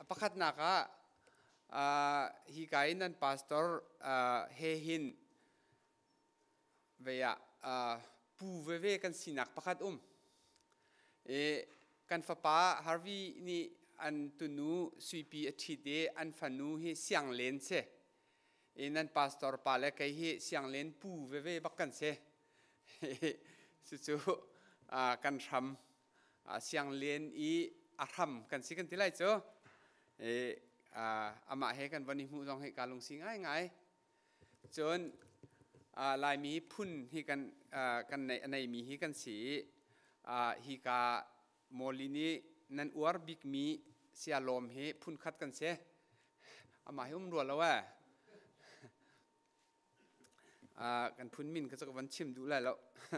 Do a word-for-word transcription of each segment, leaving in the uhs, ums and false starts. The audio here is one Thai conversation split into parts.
ประคัดนักอ่าฮิกายนันพาสตอร์อ่าเฮหินเวียอ่าปูเวเวกันสินักประคัดอุ้มเอกันฟ้าป้าฮาร์วีนี่อันตุนูสุยปีอาทิตย์เดอันฟันูเฮเสียงเลนเซเอนันพาสตอร์ปาเลกเฮเสียงเลนปูเวเวบักกันเซสุดๆอ่ากันทำเสียงเลนอีอาทำกันสิกันที่ไรเจ้าเอออามาให้กันวันนี้มูจองให้การลงสิง่ายง่ายจนลายมีพุ่นให้กันกันในในมีให้กันสีฮิกาโมลินีนันอวร์บิกมีเสียลมให้พุ่นคัดกันเสียอามาให้อุ้มรัวแล้วว่ากันพุ่นมินก็จะวันชิมดูแลแล้ว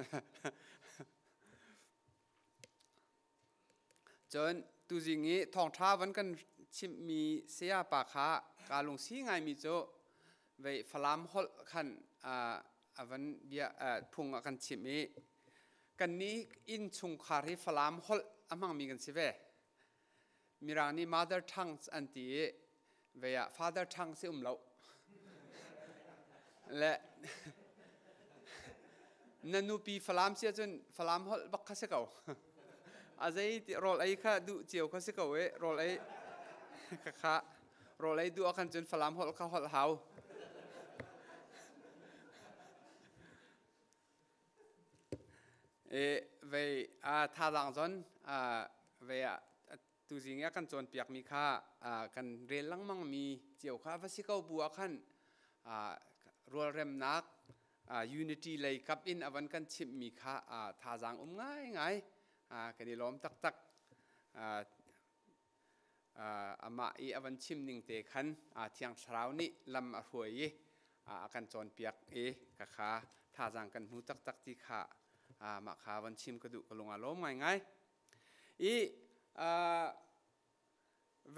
จนตัวจริงนี้ทองท้าวันกันชิมมีเสียปากขาการลงสีง่ายมีโจไว้ฟลามฮอลขันอ่าวันเบียพุงกันชิมมีกันนี้อินชุงคาริฟลามฮอลอามังมีกันสิเวมีรานี่ mother tongue อันที่เวีย father tongue สิอุ้มเราและนันนูปีฟลามเสียจนฟลามฮอลบักข้าเสกเอาอาจจะรอไอ้ข้าดูเจียวข้าเสกเอาเว้รอไอ้ข้ารอไอ้ดูอาการจนฟลามฮอลข้าฮอลเฮาเอเวอาท่าหลังจนอ่าเวอตัวจริงอาการจนเปียกมีข้าอ่ากันเรียนลังมั่งมีเจียวข้าวัสิเขาบัวขันอ่ารัวเร็มนักอ่า unity เลยกับอินอวันกันชิมมีข้าอ่าท่าจังอุ้มง่ายง่ายอ่ากันนี่ล้อมตักตักอ่าอ่าอามาอีอวันชิมนิ่งเตะขันอ่าเที่ยงเช้านี้ลำอรวยอ่ากันจนเปียกเอกะขาท่าจังกันหูตักตักที่ขาอ่ามาขาวันชิมกระดูกลงอารมณ์ง่ายง่ายอีอ่าเว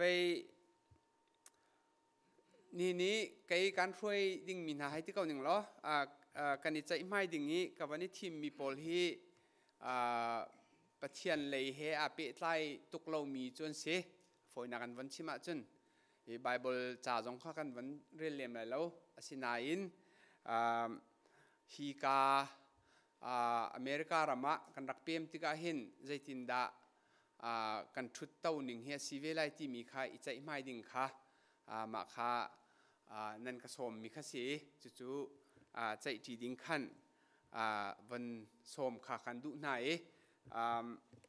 นี่นี่ไกการช่วยดิ่งมินาให้ที่เขาหนึ่งล้ออ่าอ่ากันนี่ใจไม่ดิ่งนี้กับวันนี้ทีมมีโพลที่อ่าปะเทียนเลยเฮอาเปไลตุกเรามีจนเสียฝอยนักันวันชิมาจนอีไบเบิลจ่าจงข้ากันวันเรียนเรียนอะไรแล้วสินาอินอ่าฮีกาอ่าอเมริการามะกันรักเปียมที่กาเห็นใจตินดาอ่ากันทุดเต้าหนึ่งเฮียซีเวลัยที่มีค่าอิจใจไม่ดิ่งค่ะอ่ามาค่าอ่านั่นกระสมมีค่าสีจู่ๆอ่าใจจีดิ่งขันอ่าวันสมค่ากันดูไหนอ่า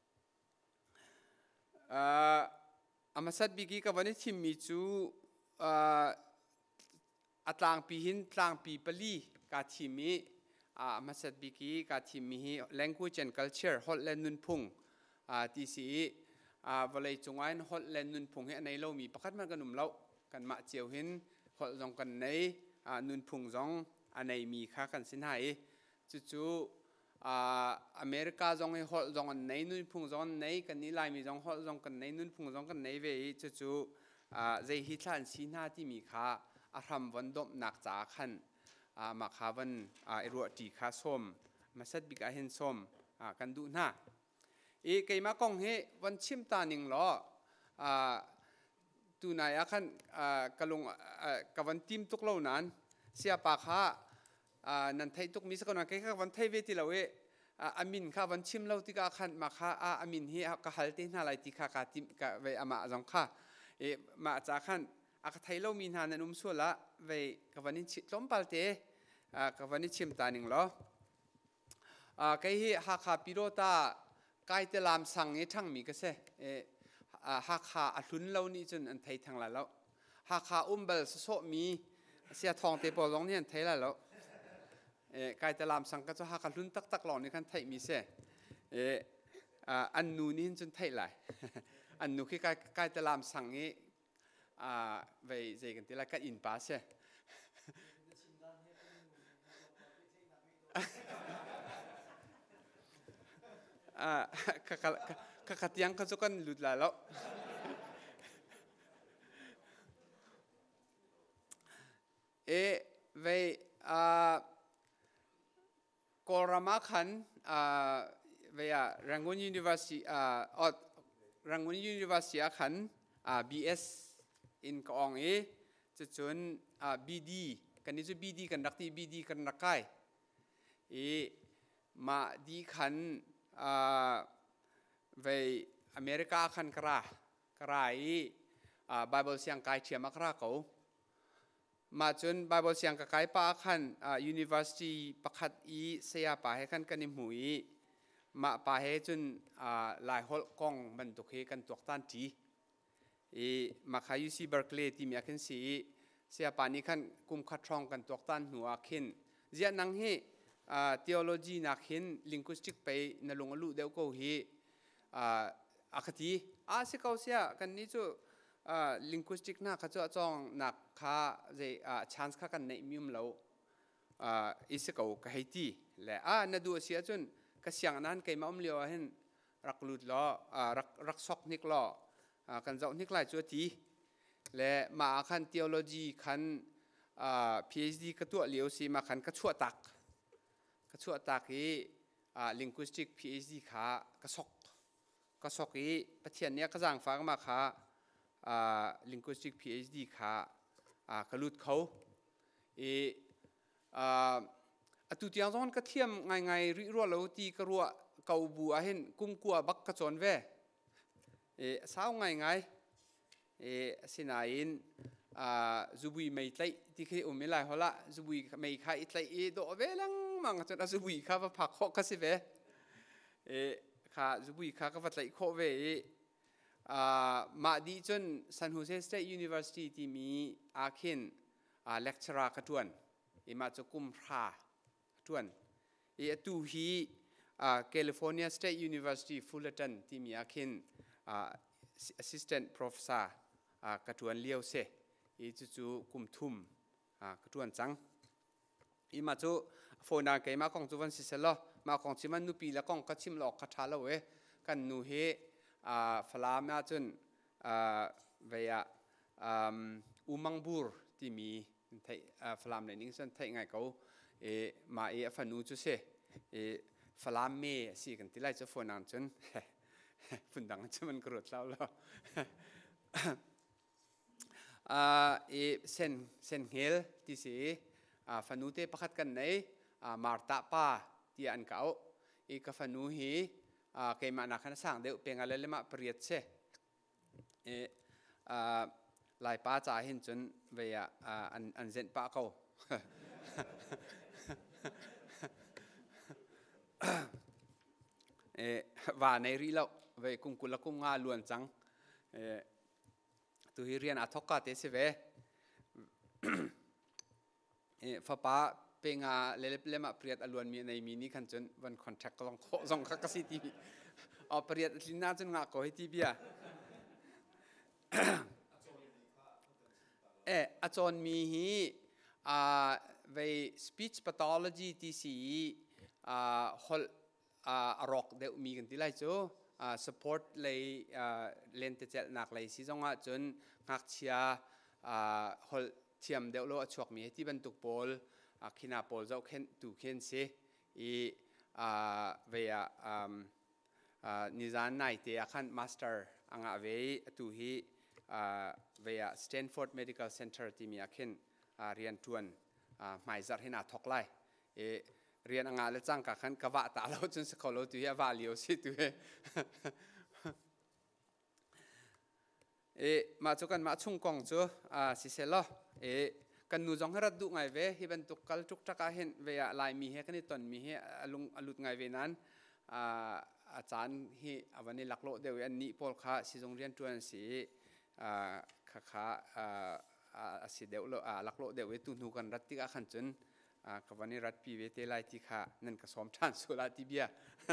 อ่าอามาสัตบิกีกับวันนี้ทีมมีจูอ่าอัตลางปีหินตลางปีปลีกาทีมีอ่ามาสัตบิกีกาทีมี language and culture ฮอลแลนด์นุนพุงอ่าที่สีอ่าวันเลยจงไว้ฮอลแลนด์นุนพุงให้ในเรามีประคัดมันกันหนุ่มเรากันมาเจียวหินฮอลจงกันในอ่านุนพุงจงอันในมีค่ากันสินให้จู่ๆอ่าอเมริกาจงให้ฮอลจงกันในนุนพุงจงในกันนี้ลายมีจงฮอลจงกันในนุนพุงจงกันในเวจู่ๆอ่าใจฮิตลันสินหาที่มีค่าอารมณ์วันดบหนักจากขันอ่ามาขาวันอ่าเอรัวตีขาส้มมาสัตบิกาเห็นส้มอ่ากันดูหน้าเอ้ไก่มากงเฮวันชิมตาหนิงล้ออ่าตูนายขันอ่ากะลงอ่ากับวันทีมตุกเล่านั้นเสียปากขาอ่านันไทยตุกมีสักคนว่าแค่วันไทยเวทีเราเออ่าอามินข้าวันชิมเล่าที่กาขันมาขาอ่าอามินเฮกะฮัลเตน่าไรที่ข้ากาติมกะเวอามาจงข้าเอมาจากขันอาไทยเรามีนานนุ่มส่วนละเวกับวันนี้ล้มปัลเตอ่ากับวันนี้ชิมตาหนิงล้ออ่าไก่เฮฮักขาปิโรตาไก่เตลามสังเอทั้งมีก็เสเอฮักขาอัลุนเรานี่จนอันไทยทั้งหลายแล้วฮักขาอุ้มเบลโซมีเสียทองเตปอลงนี่อันไทยแล้วเอไก่เตลามสังก็จะฮักขาลุนตักตักหล่อนี่กันไทยมีเสเออันนูนี่จนไทยหลายอันนูคือไก่ไก่เตลามสังเออ่าไปเจกันที่ละก็อินปาเสอ่าข้าข้าข้าขัดยังข้าจะกันหลุดแล้วเอเวอ่ากอรามาขันอ่าเวียรังกุนยูนิเวอร์ซิตี้อ่าอดรังกุนยูนิเวอร์ซิตี้ขันอ่า บี เอสอินกองเอจะจนอ่าบีดีกันนี้จะบีดีกันรักที่บีดีกันรักใครเอมาดีขันอ่าไปอเมริกาขันกระกระไออ่าไบเบิลเสียงไกเชียมกระเขามาจนไบเบิลเสียงกไกป้าขันอ่า University ประคัดอีเสียป้าให้ขันกันนิมุยมาป้าให้จนอ่าหลายหลกองบรรทุกให้กันตัวตันทีเอมาขายยูซีเบอร์กลีย์ที่มีอาการสีเสียป้านี้ขันกุมขัดช่องกันตัวตันหัวขึ้นเจ้านังให้อ่า theology นักเห็น linguistic ไปนลงอลูเดียวก็เฮอ่าอาคติอาเสียเขาเสียกันนี้จู่อ่า linguistic นักเขาจะจ้องนักข้าเจอ่า chance ข้ากันในมิมเราอ่าอิสเขาก็ให้ตีและอ่านาดูเสียจนก็เสียงนั้นเกี่ยมาอมเลียวเห็นรักลุดล้ออ่ารักรักซอกนิกล้ออ่ากันเจ้านิกหลายจัวทีและมาขัน theology ขันอ่า PhD ก็ตัวเลียวสิมาขันก็ชั่วตักก็ชั่วตักอีอ่า linguistic PhD ขากระซอกกระซอกอีประเทศเนี้ยก็สั่งฟังมาขาอ่า linguistic PhD ขาอ่ากระลุดเขาเออ่าตุติยงจงก็เทียมไงไงริรัวเราตีกรัวเกาบัวเห็นกุ้มกัวบักกระจนเวเอสาวไงไงเอสินาอินอ่าจูบุยไม่ไตที่คืออุ้มไม่ไหลเขาละจูบุยไม่ขายไตเอโดเวลังมังจนจูบุยข้าว่าผักโคกสิเวเอข้าจูบุยข้าก็ว่าไตโคเวอ่ามาดีจน San Jose State University ที่มีอาเคนอ่าเลคเชอร์กระทวนเอมาจะกุมพระทวนเอตูฮีอ่า California State University Fullerton ที่มีอาเคนอ่า Assistant Professor อ่ากระทวนเลี้ยวเสเอจูจูกุมทุ่มอ่ากระทวนจังอีมาจูโฟนังเกมาของจูวันสิเซลมาของชิมันนุปีแล้วกองกระชิมหลอกกระชาลเวกันนูเฮอ่าฟลามาจนอ่าเวียอุมังบูร์ที่มีไทยฟลามในนิ่งส่วนไทยไงเขาเอมาเอฟันูจุเซเอฟลามเมสิกันที่ไรจะโฟนังจนฝุ่นดังจะมันกรดเราแล้วอ่าเอเซนเซนเฮลที่สีอ่าฟันูเตประคัดกันในอ่ามาร์ตาป้าที่อันเขาเอกฟันูฮีอ่าเกมานักขันสร้างเดี๋ยวเป็นอะไรเลยมาเปรียบเช่เออ่าลายป้าจ่าเห็นจนเวียอ่าอันอันเซนป้าเขาเอว่าในรีแล้วเวกุมกุลกุมงาล้วนจังเอตัวฮิเรียนอัทกาเตสเวเอฟ้าป้าเป็นงาเลเลเลมาเปรียดอลวนมีในมีนี้ขันจนวันคอนแทคก็ลองโคส่งคักสิทีบีเอาเปรียดลินาจนงาโคให้ทีบีอะเอออาจารย์มีฮีอ่าเว speech pathology ที่สีอ่าฮอลอ่ารอกเดี๋ยวมีกันที่ไรจูอ่า support เลยอ่าเลนเตเจลนักเลยสิจงอ่ะจนนักเชียอ่าฮอลเทียมเดี๋ยวเราชกมีที่บรรทุกบอลอ่าขินาบอลจะเข็นตูเข็นเสียอีอ่าเวียอ่าอ่านิจานไหนเตียขัน master อ่างเวียตูฮีอ่าเวีย Stanford Medical Center ที่มีอาเข็นอ่าเรียนทวนอ่าหมายจัดให้นาทอกไล่เอเรียนอ่างเลจังกับขันกว่าตาเราจนสกอลตัวเฮียวาลิโอสิตัวเอเอมาจุกันมาชุ่งกงจูอ่าสิเซลเอกันนูจงให้รัดดูไงเวฮิบันตุกกัลจุกจักเห็นเวียลายมีเฮกันนี่ตอนมีเฮลุงอลุดไงเวนั้นอ่าอาจารย์ฮีวันนี้หลักโลเดียวอันนี้พอลข้าสิจงเรียนจวนสีอ่าข้าข้าอ่าอ่าสิเดียวเราอ่าหลักโลเดียวเวตุนูกันรัดที่อาขันจนอ่ากับวันนี้รัดปีเวเตไลที่ข้านั่นก็สอมชานสุราติเบีย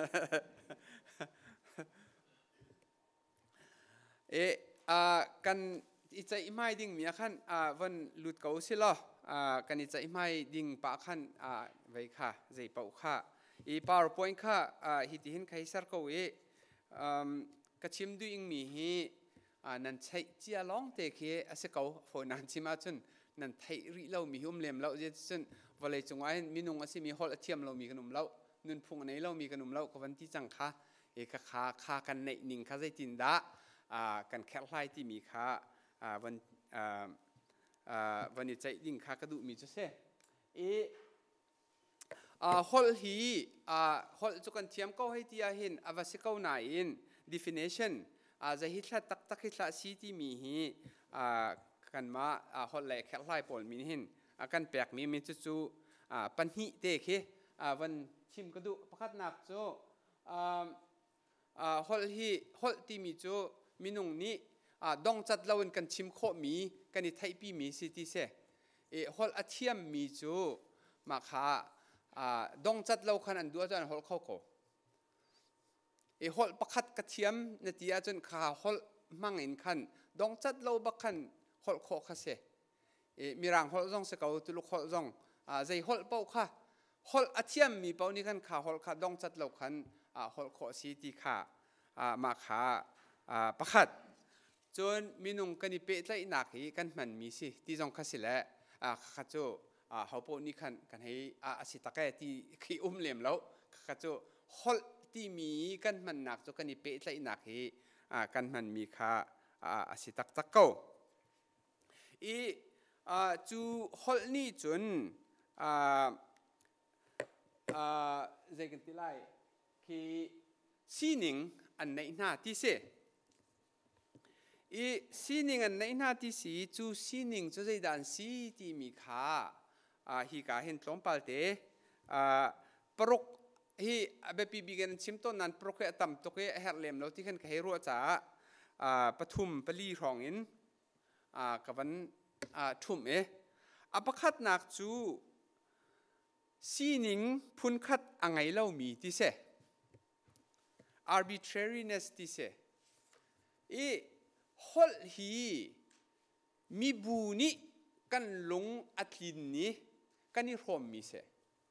เออ่ากันอีใจไม่ดิ่งมีขันอ่าวันหลุดเก่าสิล่ะอ่ากันอีใจไม่ดิ่งปะขันอ่าไว้ค่ะใจเป่าค่ะอี PowerPoint ค่ะอ่าฮิตเห็นใครสักเขาเออ่ากระชิมดูอิงมีฮีอ่านั่นใช้เจียร้องเตะเคียสิเขาฝนนั่นชิมาจนนั่นไทยริเรามีหุ่มเลี้ยมเราเจจนวันเลยจงไว้มีนุ่งอาศิมีฮอลเทียมเรามีขนมเรานุ่นพุงในเรามีขนมเราก็วันที่จังค่ะเอกขาขากันในนิ่งข้าใจจินดาอ่ากันแค่ไล่ที่มีค่ะอ่าวันวันนี้ใจดิ่งข้ากระดูมีจะเซ่เอฮอลฮีฮอลจุกันเทียมก็ให้ที่เห็นอวสิกเอาไหน definition จะฮิตละตักตักฮิตละสีที่มีฮีกันมาฮอลเล่แค่ไล่ปนมีเห็นกันแปลกมีมีจุจูปัญหิเตะเควันชิมกระดูประคัดหนักโจฮอลฮีฮอลที่มีโจมีนุ่งนี้ดองจัดเรากันชิมโคมีกันในไทยปีมีสิที่เสเอฮอลอาเทียมมีโจมาขาดองจัดเราขันอันดัวจนฮอลเข้าโกเอฮอลประคัดกระเทียมในที่อาจนขาฮอลมังอินขันดองจัดเราบักขันฮอลโคขเสเอมีรางฮอลจงสกาวตุลุกฮอลจงใจฮอลเป้าค่ะฮอลอาเทียมมีเป้านี้ขันขาฮอลขาดองจัดเราขันฮอลโคสีที่ขามาขาประคัดจนมีนุ่งกันนี่เป๊ะเลยหนักฮีกันมันมีสิที่จงคัสิแหละข้าโจเขาพวกนี้กันกันให้อาศิตะแก่ที่ขี้อุ้มเหลี่ยมแล้วข้าโจฮอลที่มีกันมันหนักจนกันนี่เป๊ะเลยหนักฮีกันมันมีค่าอาศิตะตะเก้าอีจูฮอลนี่จนใจกันที่ไรคือซีนิงอันไหนหน้าที่เสอีซีนิงอันไหนหน้าที่สีจูซีนิงจะใจดันสีที่มีค่าฮีกาเห็นตรงปัลเตปรกฮีเบปีบิกันชิมต้นนั้นปรกเอตัมตกเอเฮเลมแล้วที่ขันเฮรัวจ้าปฐุมปลีรองอินกับวันทุ่มเออปคัดนักจูซีนิงพุนคัดอังไงเล่ามีที่เส arbitrariness ที่เสอีฮอลฮีมีบูนี้กันลงอัตลินนี้กันนี่รวมมีเส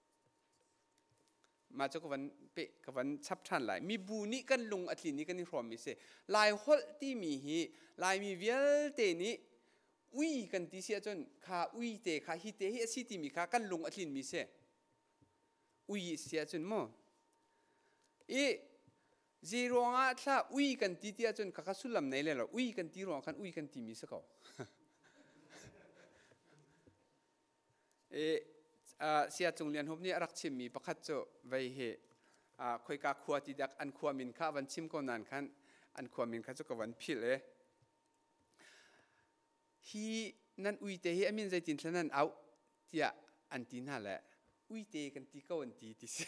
มาจากวันเปะกับวันชับทันหลายมีบูนี้กันลงอัตลินนี้กันนี่รวมมีเสลายฮอลที่มีฮีลายมีเวลเตนี้อุยกันที่เสียจนขาอุยเตขาฮิเตฮิสิที่มีขากันลงอัตลินมีเสอุยเสียจนมั้งเอจีรองอ่ะถ้าอุยกันที่ที่จนข้าสุลลัมไหนเลยล่ะอุยกันที่รองกันอุยกันที่มีสักเอาเอเสียจงเรียนหบนี้รักชิมมีประคัตโจไว้เหคอยกาขวดที่ดักอันขวามินข้าวันชิมก็นานขันอันขวามินข้าจะกับวันพิลเลยฮีนั่นอุยเตฮีอามินใจจินฉะนั้นเอาที่อันที่นั่นแหละอุยเตกันที่ก็วันที่ที่เส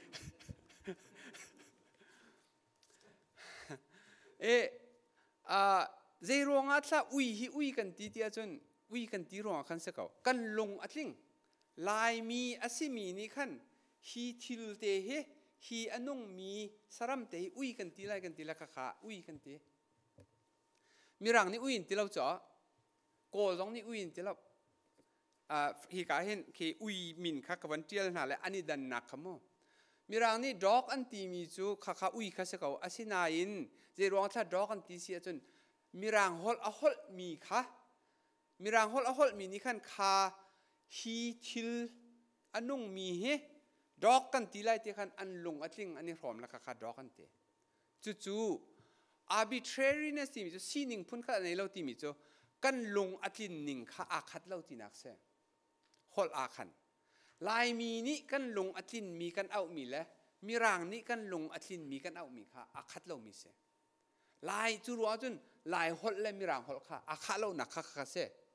เออเจรองอัตละอุยฮีอุยกันที่ที่จนอุยกันที่รองขันสักเอากันลงอัตลิงลายมีอาศิมีนี่ขันฮีทิลเตเฮฮีอันนงมีสรัมเตอุยกันที่ไรกันที่ละข้าอุยกันที่มีรังนี่อุยนที่เราจ่อโกลงนี่อุยนที่เราฮีกาเห็นคืออุยมินข้ากับวันเจียลนั่นแหละอันนี้ดันนักขโมมีรางนี่ดอกอันตีมีจูข้าข้าอุยข้าเสกเอาอาศินาอินเจรองถ้าดอกอันตีเสียจนมีรางฮอลอฮอลมีข้ามีรางฮอลอฮอลมีนี่ขันข้าฮีทิลอันนุ่งมีเฮดอกกันตีไล่เตะขันอันลงอัดลิงอันนี้พร้อมแล้วข้าข้าดอกกันเตะจู่จู่ arbitrariness ที่มีจูซีนิงพุ่นข้าในเราที่มีจูกันลงอัดลิงนิงข้าอาคัดเราที่นักเสฮอลอาคันลายมีนี้กันลงอัตลินมีกันเอามีแล้วมีรางนี้กันลงอัตลินมีกันเอามีค่ะอาคัดเรามีเสลายจูรัวจนลายฮอลและมีรางฮอลค่ะอาคัดเราหนักค่ะค่ะเส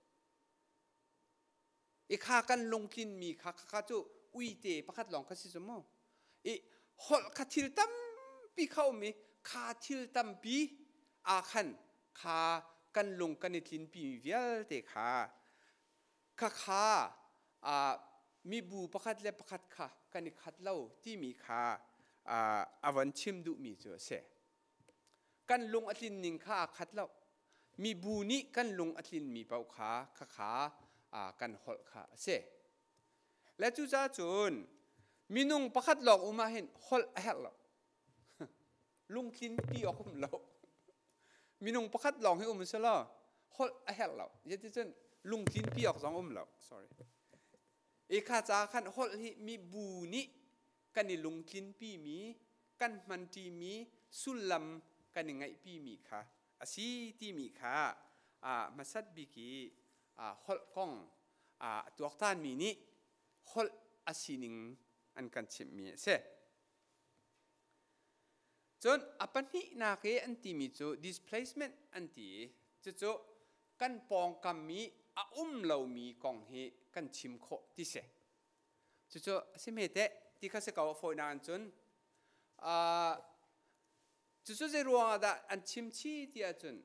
อีข้ากันลงลินมีค่ะค่ะจูอุยเตประคัดลองค่ะสิสมออีฮอลค่ะทิลตัมปีเข้ามีค่ะทิลตัมปีอาคันค่ะกันลงกันในลินปีมีเวลเตค่ะค่ะค่ะอ่ามีบูประคัดและประคัดค่ะกันอีกคัดเล่าที่มีค่ะอาวันชิมดุมีตัวเสกันลงอัตลินนิงค่ะคัดเล่ามีบูนี้กันลงอัตลินมีเป่าขาขาขากันหดค่ะเสและจู่จ้าจูนมีนุ่งประคัดหลอกอุมาเห็นหดแหกเราลุงลินปีออกผมเรามีนุ่งประคัดหลอกให้อุมเสละหดแหกเรายัดที่จนลุงลินปีออกสองอุมเรา sorryเอข้าจ้าขันฮอลฮีมีบูนี้กันนี่ลงกินปีมีกันมันทีมีสุลัมกันยังไงปีมีค่ะอาศีที่มีค่ะอ่ามาสัดบิกีอ่าฮอลกงอ่าตัวท่านมีนี้ฮอลอาศินิงอันกันชิมมีเสจนอปันนี้นักเออันที่มีจู displacement อันที่จูจูกันปองกัมมีอาอุ้มเรามีกองเฮกันชิมโคที่เสจูจูสิเมเตที่ข้าศึกเอาฝอยนานจนอ่าจูจูจะรู้ว่าดอันชิมชีที่อาจน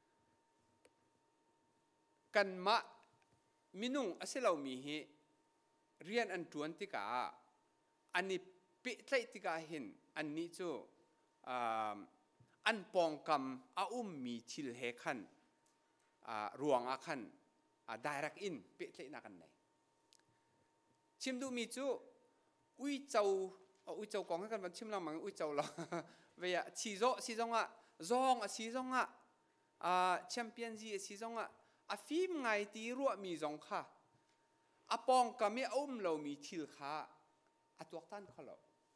กันมามินุงอาศัยเรามีเฮเรียนอันจวนที่กาอันนี้ปิดใจที่กาเห็นอันนี้จูอันปองกำอาอุ้มมีทิลเฮขันรวงอาขัน direct in เปิดเลยนักกันไหนชิมดูมีจูอุ้ยเจ้าอุ้ยเจ้ากองให้กันวันชิมเราเหมือนอุ้ยเจ้าเราเวียซีโซซีซงอ่ะซองอ่ะซีซงอ่ะแชมเปี้ยนซีซีซงอ่ะอาฟิมไงตีรัวมีซงค่ะอาปองกำมีอุ้มเรามีทิลค่ะอาตัวตันเขาเรา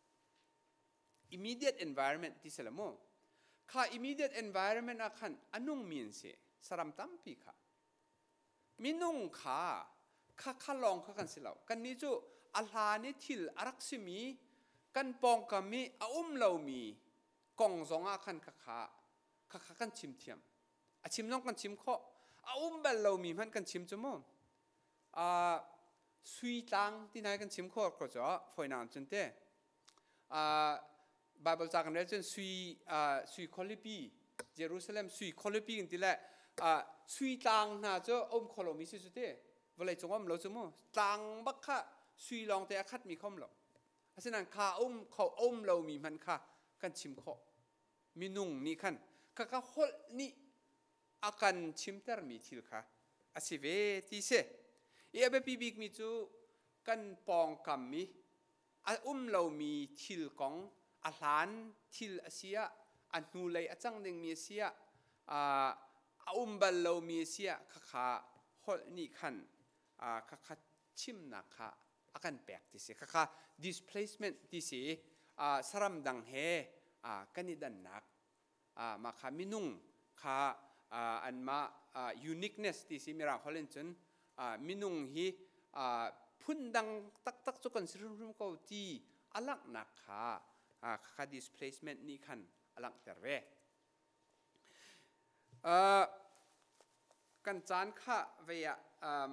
immediate environment ที่สละโมค่ะ immediate environment อาคันอันนุ่งมีนเสสรัมตั้มปีค่ะมินุ่งค่ะข้าข้าลองข้ากันสิเรากันนี้จูอัลฮานิทิลอารักซิมีกันปองกามีอาอุ้มเรามีกองสองอาคันข้าข้าข้าข้ากันชิมเทียมอาชิมน้องกันชิมข้ออาอุ้มเบลเรามีมันกันชิมจมูกอ่าสุยตังที่ไหนกันชิมข้อก็จะฝอยน้ำจนเต้อ่าบาเบิลจากกันเรื่องจนสุยอ่าสุยคอลิปีเยรูซาเล็มสุยคอลิปีกันที่แหละอ่าสุยตังน่าจะอมคอลมิสิสุดเต้เวลาจงอมเราจมูกตังบักค่ะสุยลองแต่อาคัดมีข้อมหรอกฉะนั้นข้าอมเขาอมเรามีมันค่ะกันชิมข้อมีนุ่งนี่ขันข้าข้าฮอลนี่อาการชิมเตอร์มีทิลค่ะอาศิเวที่เสเอเบปีบิกมีจูกันปองกัมมีอาอุ้มเรามีทิลของอาหารทิลอาเซียอันนูเลยอาจังดึงมีเซียอ่าอุ้มบัลเรามีเซียข้าข้าฮอลนี่ขันอ่าข้าข้าชิมนักค่ะอาการแปลกที่เสข้าข้า displacement ที่เสอ่าสรัมดังเฮอ่ากันนี่ดันนักอ่ามาข้ามินุ่งข้าอ่าอันมาอ่า uniqueness ที่สิมีเราเขาเล่นจนอ่ามินุ่งฮีอ่าพุ่นดังตักตักจุกันสิรุ่มรุ่มเขาที่อลักนักค่ะอ่าข้า displacement นี่ขันอลักแต่เร่อ่ากันจานข้าเวียอ่า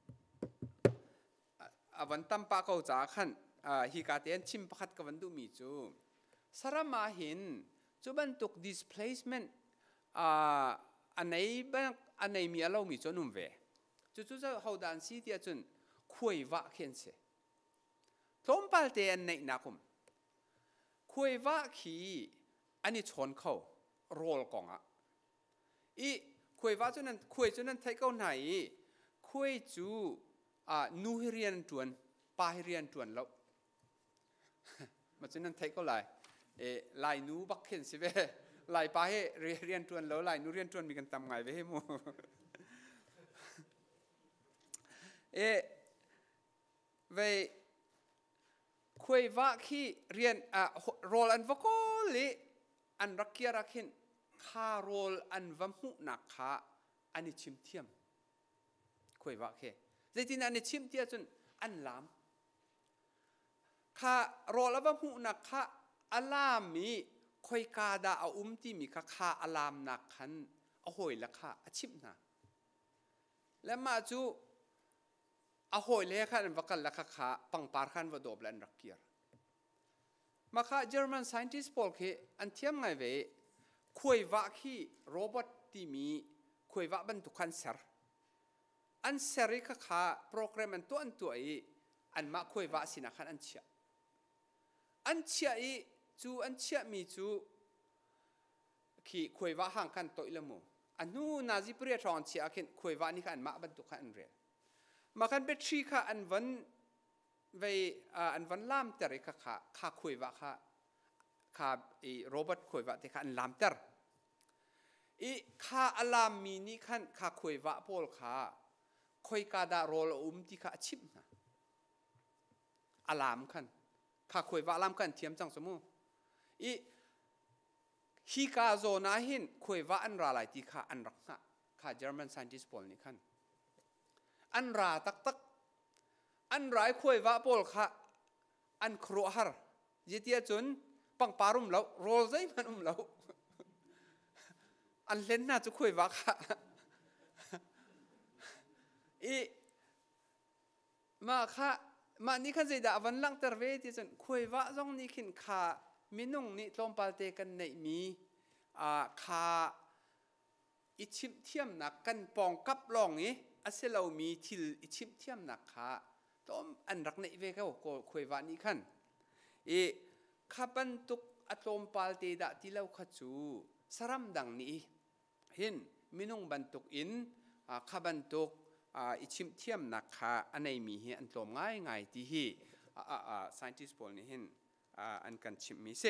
วันตั้มปากเขาจากขันอ่าฮิกาเตียนชิมพัดกับวันดูมีจูสระมาหินจูบันตุก displacement อ่าอันไหนบ้างอันไหนมีอะไรมีจูนุ่มเวจูจูจะเขาดันซีเดียจนคุยวะเขียนเสทอมปัลเตียนในนักมคุยวะขี้อันนี้ชนเขาโรลกองอ่ะอีคุยวะจนนั้นคุยจนนั้นไทยเขาไหนคุยจูอ่านูฮิเรียนจวนปาฮิเรียนจวนแล้วมาจนนั้นไทยเขาไหลเอไหลนูบักเขียนสิเวไหลปาฮิเรียนจวนแล้วไหลนูเรียนจวนมีกันทำไงเว้ยมูเอเวคุยวะขี้เรียนอ่ะโรลอันวะก็เลยอันรักเกียรักเห็นข้าโรลอันวะมุนักข้าอันนี้ชิมเทียมคุยวะขี้แต่ที่นั่นอันนี้ชิมเทียจนอันลามข้าโรลอันวะมุนักข้าอัลลามมีคุยกาดาเอาอุ้มที่มีข้าข้าอัลลามนักขันเอาหอยละข้าชิมนะและมาจูอาหอยเลี้ยขันวักันละข้าปังปาร์ขันวัดดบลันรักเกียร์มาข้าเยอรมันไซน์ติสต์บอกให้อันเทียมไงเว้คุยวะขี้โรบอทที่มีคุยวะบรรทุกคันเซอร์อันเซอร์ข้าโปรแกรมอันตัวอันตัวอีอันมาคุยวะสินะขันอันเชียอันเชียอีจูอันเชียมีจูขี้คุยวะห่างกันตัวอิลมูอันนู้นาซิปเรียทรอนเชียขันคุยวะนี่ขันมาบรรทุกขันเรียมากันเบทรีค่ะอันวันเวอันวันลามเตอร์ค่ะค่ะข้าคุยวะค่ะข้าอีโรบอทคุยวะที่ข้าอันลามเตอร์อีข้าอัลลามมีนี่ขันข้าคุยวะพอลค่ะคุยกาดาโรลอุ้มที่ข้าชิมนะอัลลามขันข้าคุยวะอัลลามขันเทียมจังสมุอีฮิกาโซนาหินคุยวะอันราไลที่ข้าอันรักนะข้าข้า German scientist ปอลนี่ขันอันราตักตักอันรายคุยวะปอลข้าอันครัวฮาร์ยิ่งที่จนปังปารุมเหลาโรลใจมันอุ้มเหลาอันเล่นน่าจะคุยวะข้าอีมาข้ามานี่ขันใจด่าวันหลังเตอร์เวที่จนคุยวะตรงนี้ขินข้ามินุ่งนี่ลมปาเตกันในมีอ่าข้าอิชิมเทียมนักกันปองกับลองนี้อาศัยเรามีทิลอิชิมเทียมนักข้าต้มอันรักในเวก็ก็คุยวะนี่ขันเอข้าบันทุกอัตลมปาเตดะที่เราขัดจูสรัมดังนี้เห็นมินุ่งบันทุกอินข้าบันทุกอิชิมเทียมนักข้าอันไหนมีเห็นอันลมง่ายง่ายที่เห็นอ่าอ่า scientist บอกนี่เห็นอันกันชิมมีเส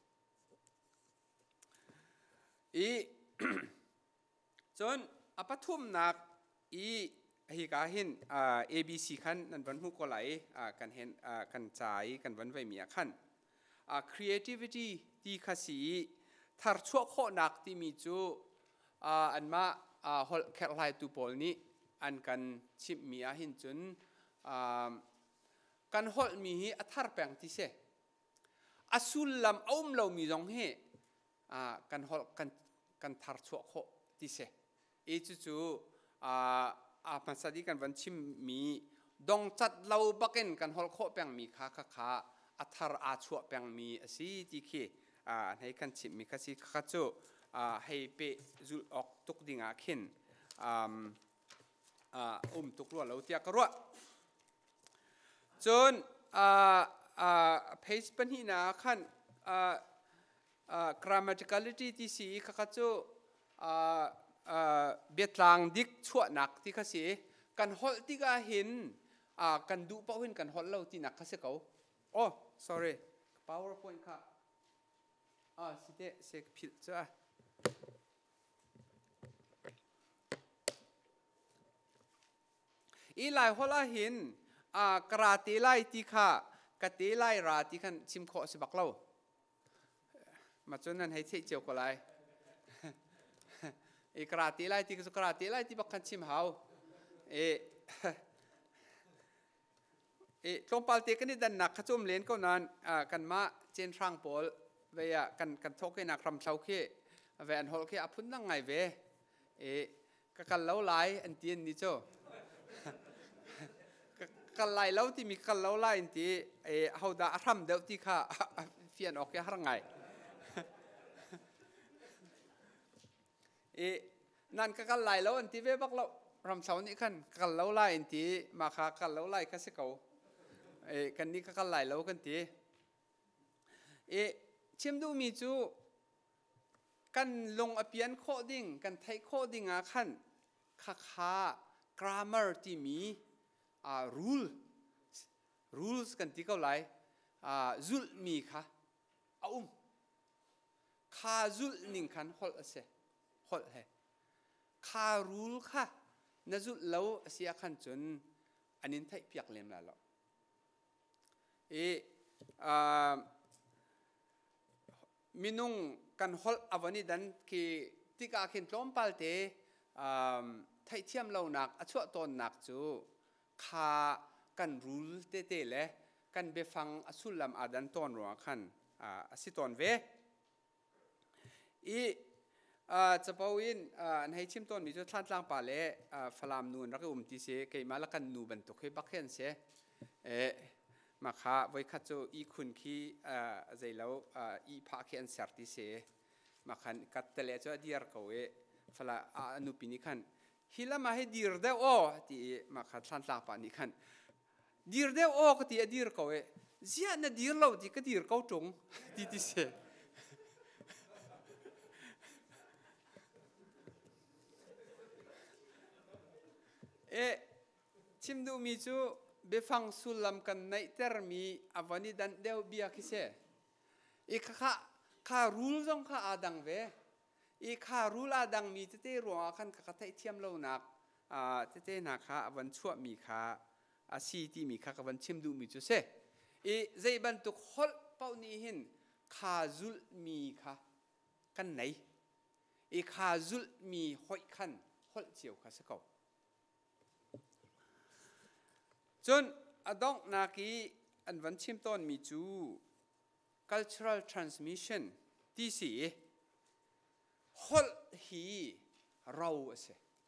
อีจนอปทุมนักอีฮิกาเห็นอ่า A B C ขันนั่นวันหุกก็ไหลอ่ากันเห็นอ่ากันใจกันวันไว้มีขันอ่า creativity ที่ข้าสีทาร์ชั่วโคนักที่มีจูอ่าอันมาอ่าฮอลแคลไลตูปอลนี้อันกันชิมมีอาหินจนอ่ากันฮอลมีอัธาร์แปงที่เสอสุลลำอุ้มเรามีจงเฮอ่ากันฮอลกันกันทาร์ชั่วโคที่เสอีจูจูอ่าอาพันสดีกันวันชิมมีดงจัดเราบักเก็นกันฮอลโคแปงมีขาขาขาอัธาร์อาชั่วแปงมีสีที่เคอ่าให้กันชิมมีข้าสีข้าจูอ่าให้เปจุลออกตุกดิ่งอาขินอ่าอ่าอุ้มตุกรัวเราเตียกรัวจนอ่าอ่าเพจปัญหาหนาขันอ่าอ่า grammaticality ที่สีข้าจูอ่าอ่าเบียดลางดิกชั่วหนักที่ข้าสีกันฮอลที่ก็เห็นอ่ากันดูเป้าเห็นกันฮอลเราที่หนักข้าเสกเอาโอ้ sorry powerpoint ค่ะอ่าสิเดเสกผิดจ้ะอีหลายฮอลเห็นอ่ากราเตไลที่ข้ากเตไลราที่ขันชิมโคสิบักเล่ามาจนนั้นให้เที่ยวเจียวก็ไลอีกราเตไลที่ก็กราเตไลที่บักขันชิมเฮาเอเอตรงปาลเตกันนี่ดันหนักขจุมเลนก็นานอ่ากันมาเจนทรังโพลเวียกันกันทกให้นักรำเช้าเข่เวียนฮอลเข่อพุ่นนั่งไงเวเอก็กันเล่าไลอันเตียนนี่โจกันไล่แล้วที่มีกันเล่าไล่ที่เออเขาด่าทำเดี๋ยวที่ข้าเฟียนออกแค่หางไงเอนั่นก็กันไล่แล้วอันที่เว็บบอกเรารำเสานี่ขันกันเล่าไล่อันที่มาข้ากันเล่าไล่ก็สิเขาเออกันนี้ก็กันไล่แล้วกันที่เอเชื่อมดูมีจูกันลงอภิญญาโคดิ้งกันไทยโคดิ้งอ่ะขันข้าข้ากราเมอร์ที่มีอ่า rule rules กันที่เขาไล่อ่า จุลมีค่ะเอาอุ้มข้าจุลนิ่งขันฮอลเสฮอลเฮข้า rule ค่ะนั่นจุลแล้วเสียขันจนอันนี้ไทยเปียกเล่มแล้วเออ่ามินุงกันฮอลอวันนี้ดันคือที่กาเข็นล้อมปัลเตอ่าไทยเทียมเราหนักอชั่วตอนหนักจูข้ากันรูลเตเตเล่กันเบฟังอสุลลำอาดันตอนรัวขันอ่าอสิตอนเวอีอ่าจะพูดอ่าในชิมตอนมีจุดท่านล่างป่าเล่อ่าฟลามนูนรักอุ้มที่เสกมาละกันนูบันตุกให้บักเห็นเสเอมาข้าไว้ขัดโจอีคุณขี้อ่าใจแล้วอ่าอีพักเห็นเสร์ที่เสมาขันกัดเตเลจะดีร์เขาเอฟลาอ่านูปินิขันฮิลามาให้ดีร์เดโอที่มาขัดท่านล่างป่านี้ขันดีร์เดโอก็ที่ดีร์เขาเอเสียน่ะดีร์เราที่ก็ดีร์เขาจงที่ที่เสเอชิมดูมีจูเบฟังสุลำกันในเทอร์มีอวันนี้ดันเดียวเบียกิเสอีกข้าข้ารูลจงข้าอาดังเวอีกข้ารูลอาดังมีเตเตรัวกันข้าไทยเทียมเราหนักอ่าเตเตนักข้าวันชั่วมีข้าอาซีที่มีข้าวันชิมดูมีจูเสอีใจบันตุกฮอลเป้านี้เห็นข้าจุลมีข้ากันไหนอีข้าจุลมีหอยขันฮอลเจียวข้าสักเอาจนอดองนากีอันวันชิมต้นมีจู cultural transmission ที่สี่ฮอลฮีเราเส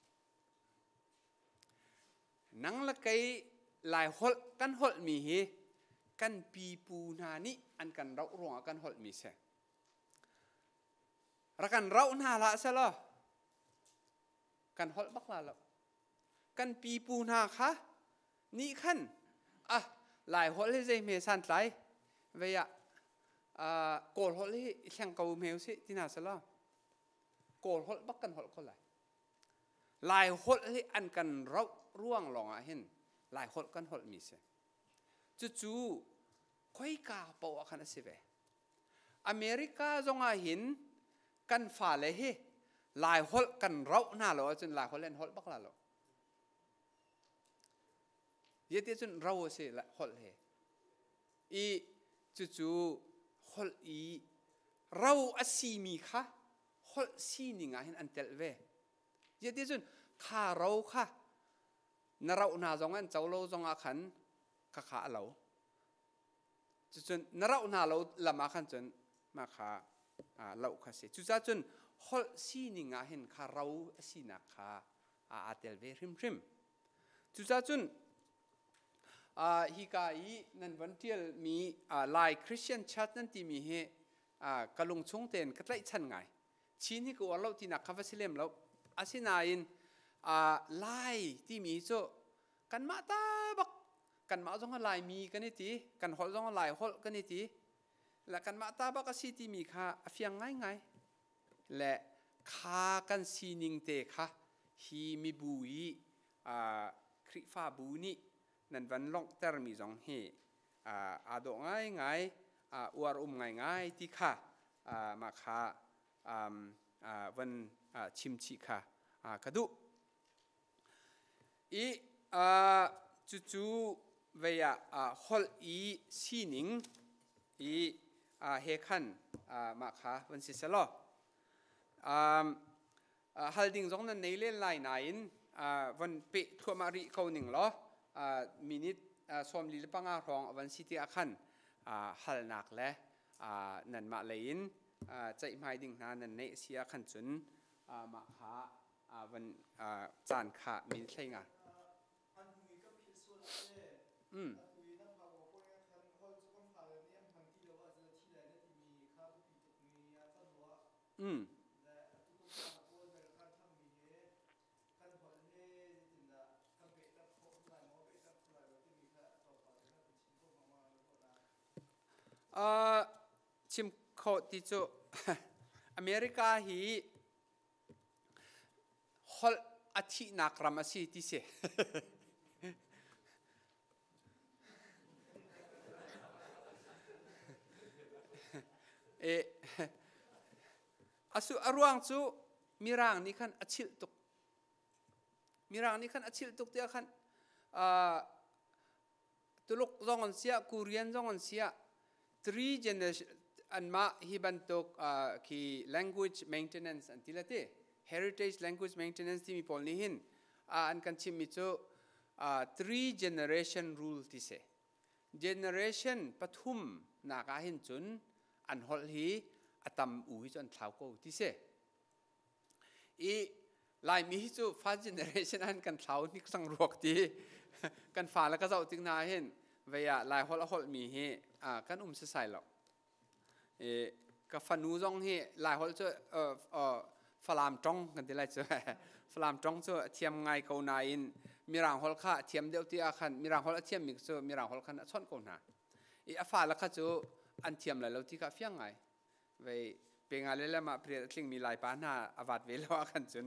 นังละไกหลายฮอลกันฮอลมีเฮกันปีปูนานี่อันกันเรารวงกันฮอลมีเสรักันเราหน้าละเสละกันฮอลบักลาละกันปีปูนาค่ะนี่ขั้นอ่ะหลายฮอลเลยใจเมสันไลเวียอ่าโกลฮอลเลยเชียงเกาเมลสิที่น่าเสละโกลฮอลบักกันฮอลคนไหลหลายฮอลเลยอันกันเราร่วงหลงอ่ะเห็นหลายฮอลกันฮอลมีเสจู่ๆค่อยกาเป่าขันสิเวอเมริกาจงอาเห็นกันฝ่าเลยเฮหลายฮอลกันเราหน้าเราจนหลายฮอลเล่นฮอลบักลาเราเยติจนเราเสียละฮอลเฮอีจู่ๆฮอลอีเราอาศีมีค่ะฮอลซีนิงอ่ะเห็นอันเตลเวเยติจนข้าเราค่ะนเราหน้าจงอันเจ้าเราจงอาขันข้าข้าเราจนนเราหน้าเราละมาขันจนมาข้าอ่าเราข้าเสียจู่ๆจนฮอลซีนิงอ่ะเห็นข้าเราซีนักข้าอ่าเตลเวริมริมจู่ๆจนอ่าฮิกาอีนั่นวันที่มีอ่าไลน์คริสเตียนชัดนั่นที่มีเฮอ่ากะลงชงเตนก็ไล่ชันไงชีนี่ก็ว่าเราที่นักคาฟัสเลมเราอาศินาอินอ่าไลน์ที่มีโจกันมาตาบักกันมาจงไลน์มีกันนี่ทีกันฮอลจงไลน์ฮอลกันนี่ทีและกันมาตาบักอาศิที่มีค่ะเฟียงง่ายง่ายและข้ากันซีนิงเตค่ะฮีมีบุยอ่าคริฟ้าบุนี่นั่นวันลงเตอร์มีจงเฮอ่าอาดง่ายง่ายอ่าอวารุมง่ายง่ายที่ค่ะอ่ามาค่ะอ่าอ่าวันอ่าชิมชิค่ะอ่ากระดูอีอ่าจู่ๆเวียอ่าฮอลอีซีนิงอีอ่าเฮคันอ่ามาค่ะวันสิสลออ่าฮัลดิงจงนั้นในเล่นไลน์ไหนอ่าวันเปิดทัวมาริเขาหนึ่งล้ออ่ามินิทอ่าสมลีลปังอารองวันสิทธิอาคันอ่าฮัลนักและอ่านันมาเลนอ่าใจไม่ดิ่งนั้นนันเนเซียขันจุนอ่ามาขาอ่าวันอ่าจานขามินใช่ไงอืมอืมอ่าชิมโคติโจอเมริกาฮีฮอลอาทินักรามาซีติเสเออาสุอารวงจูมีร่างนี้ขันอาชิลตุกมีร่างนี้ขันอาชิลตุกเดียขันอ่าตุลุกจงอันเสียคูเรียนจงอันเสีย three generation อันมาฮิบันตุกอ่าคี language maintenance อันที่ละเต heritage language maintenance ที่มีพอลนี้หินอ่าอันกันชิมิโจอ่า three generation rule ที่เส generation ปฐุมนากาหินจุนอันฮอลฮีอาตมอุยจนเท้าโกที่เสอีลายมีจู first generation อันกันเท้านิกสังรวกที่กันฝ่าแล้วก็จะติงนาเห็นเวียลายฮอลฮอลมีเฮอ่ากันอุ้มใส่หรอกเอกับฟันูจงเฮลายฮอลจะเอ่อเอ่อฟลามจงกันที่ไรจะฟลามจงจะเทียมไงเขานายนมีรางฮอลข้าเทียมเดียวที่อาคันมีรางฮอลเทียมมิกซ์มีรางฮอลขันชนเขาหนาอีอาฝ่าแล้วก็จะอันเทียมเลยแล้วที่ก็เฟียงไงเว้เป็นอะไรแล้วมาเปลี่ยนคลิงมีลายปานาอวาดเวลว่ากันจน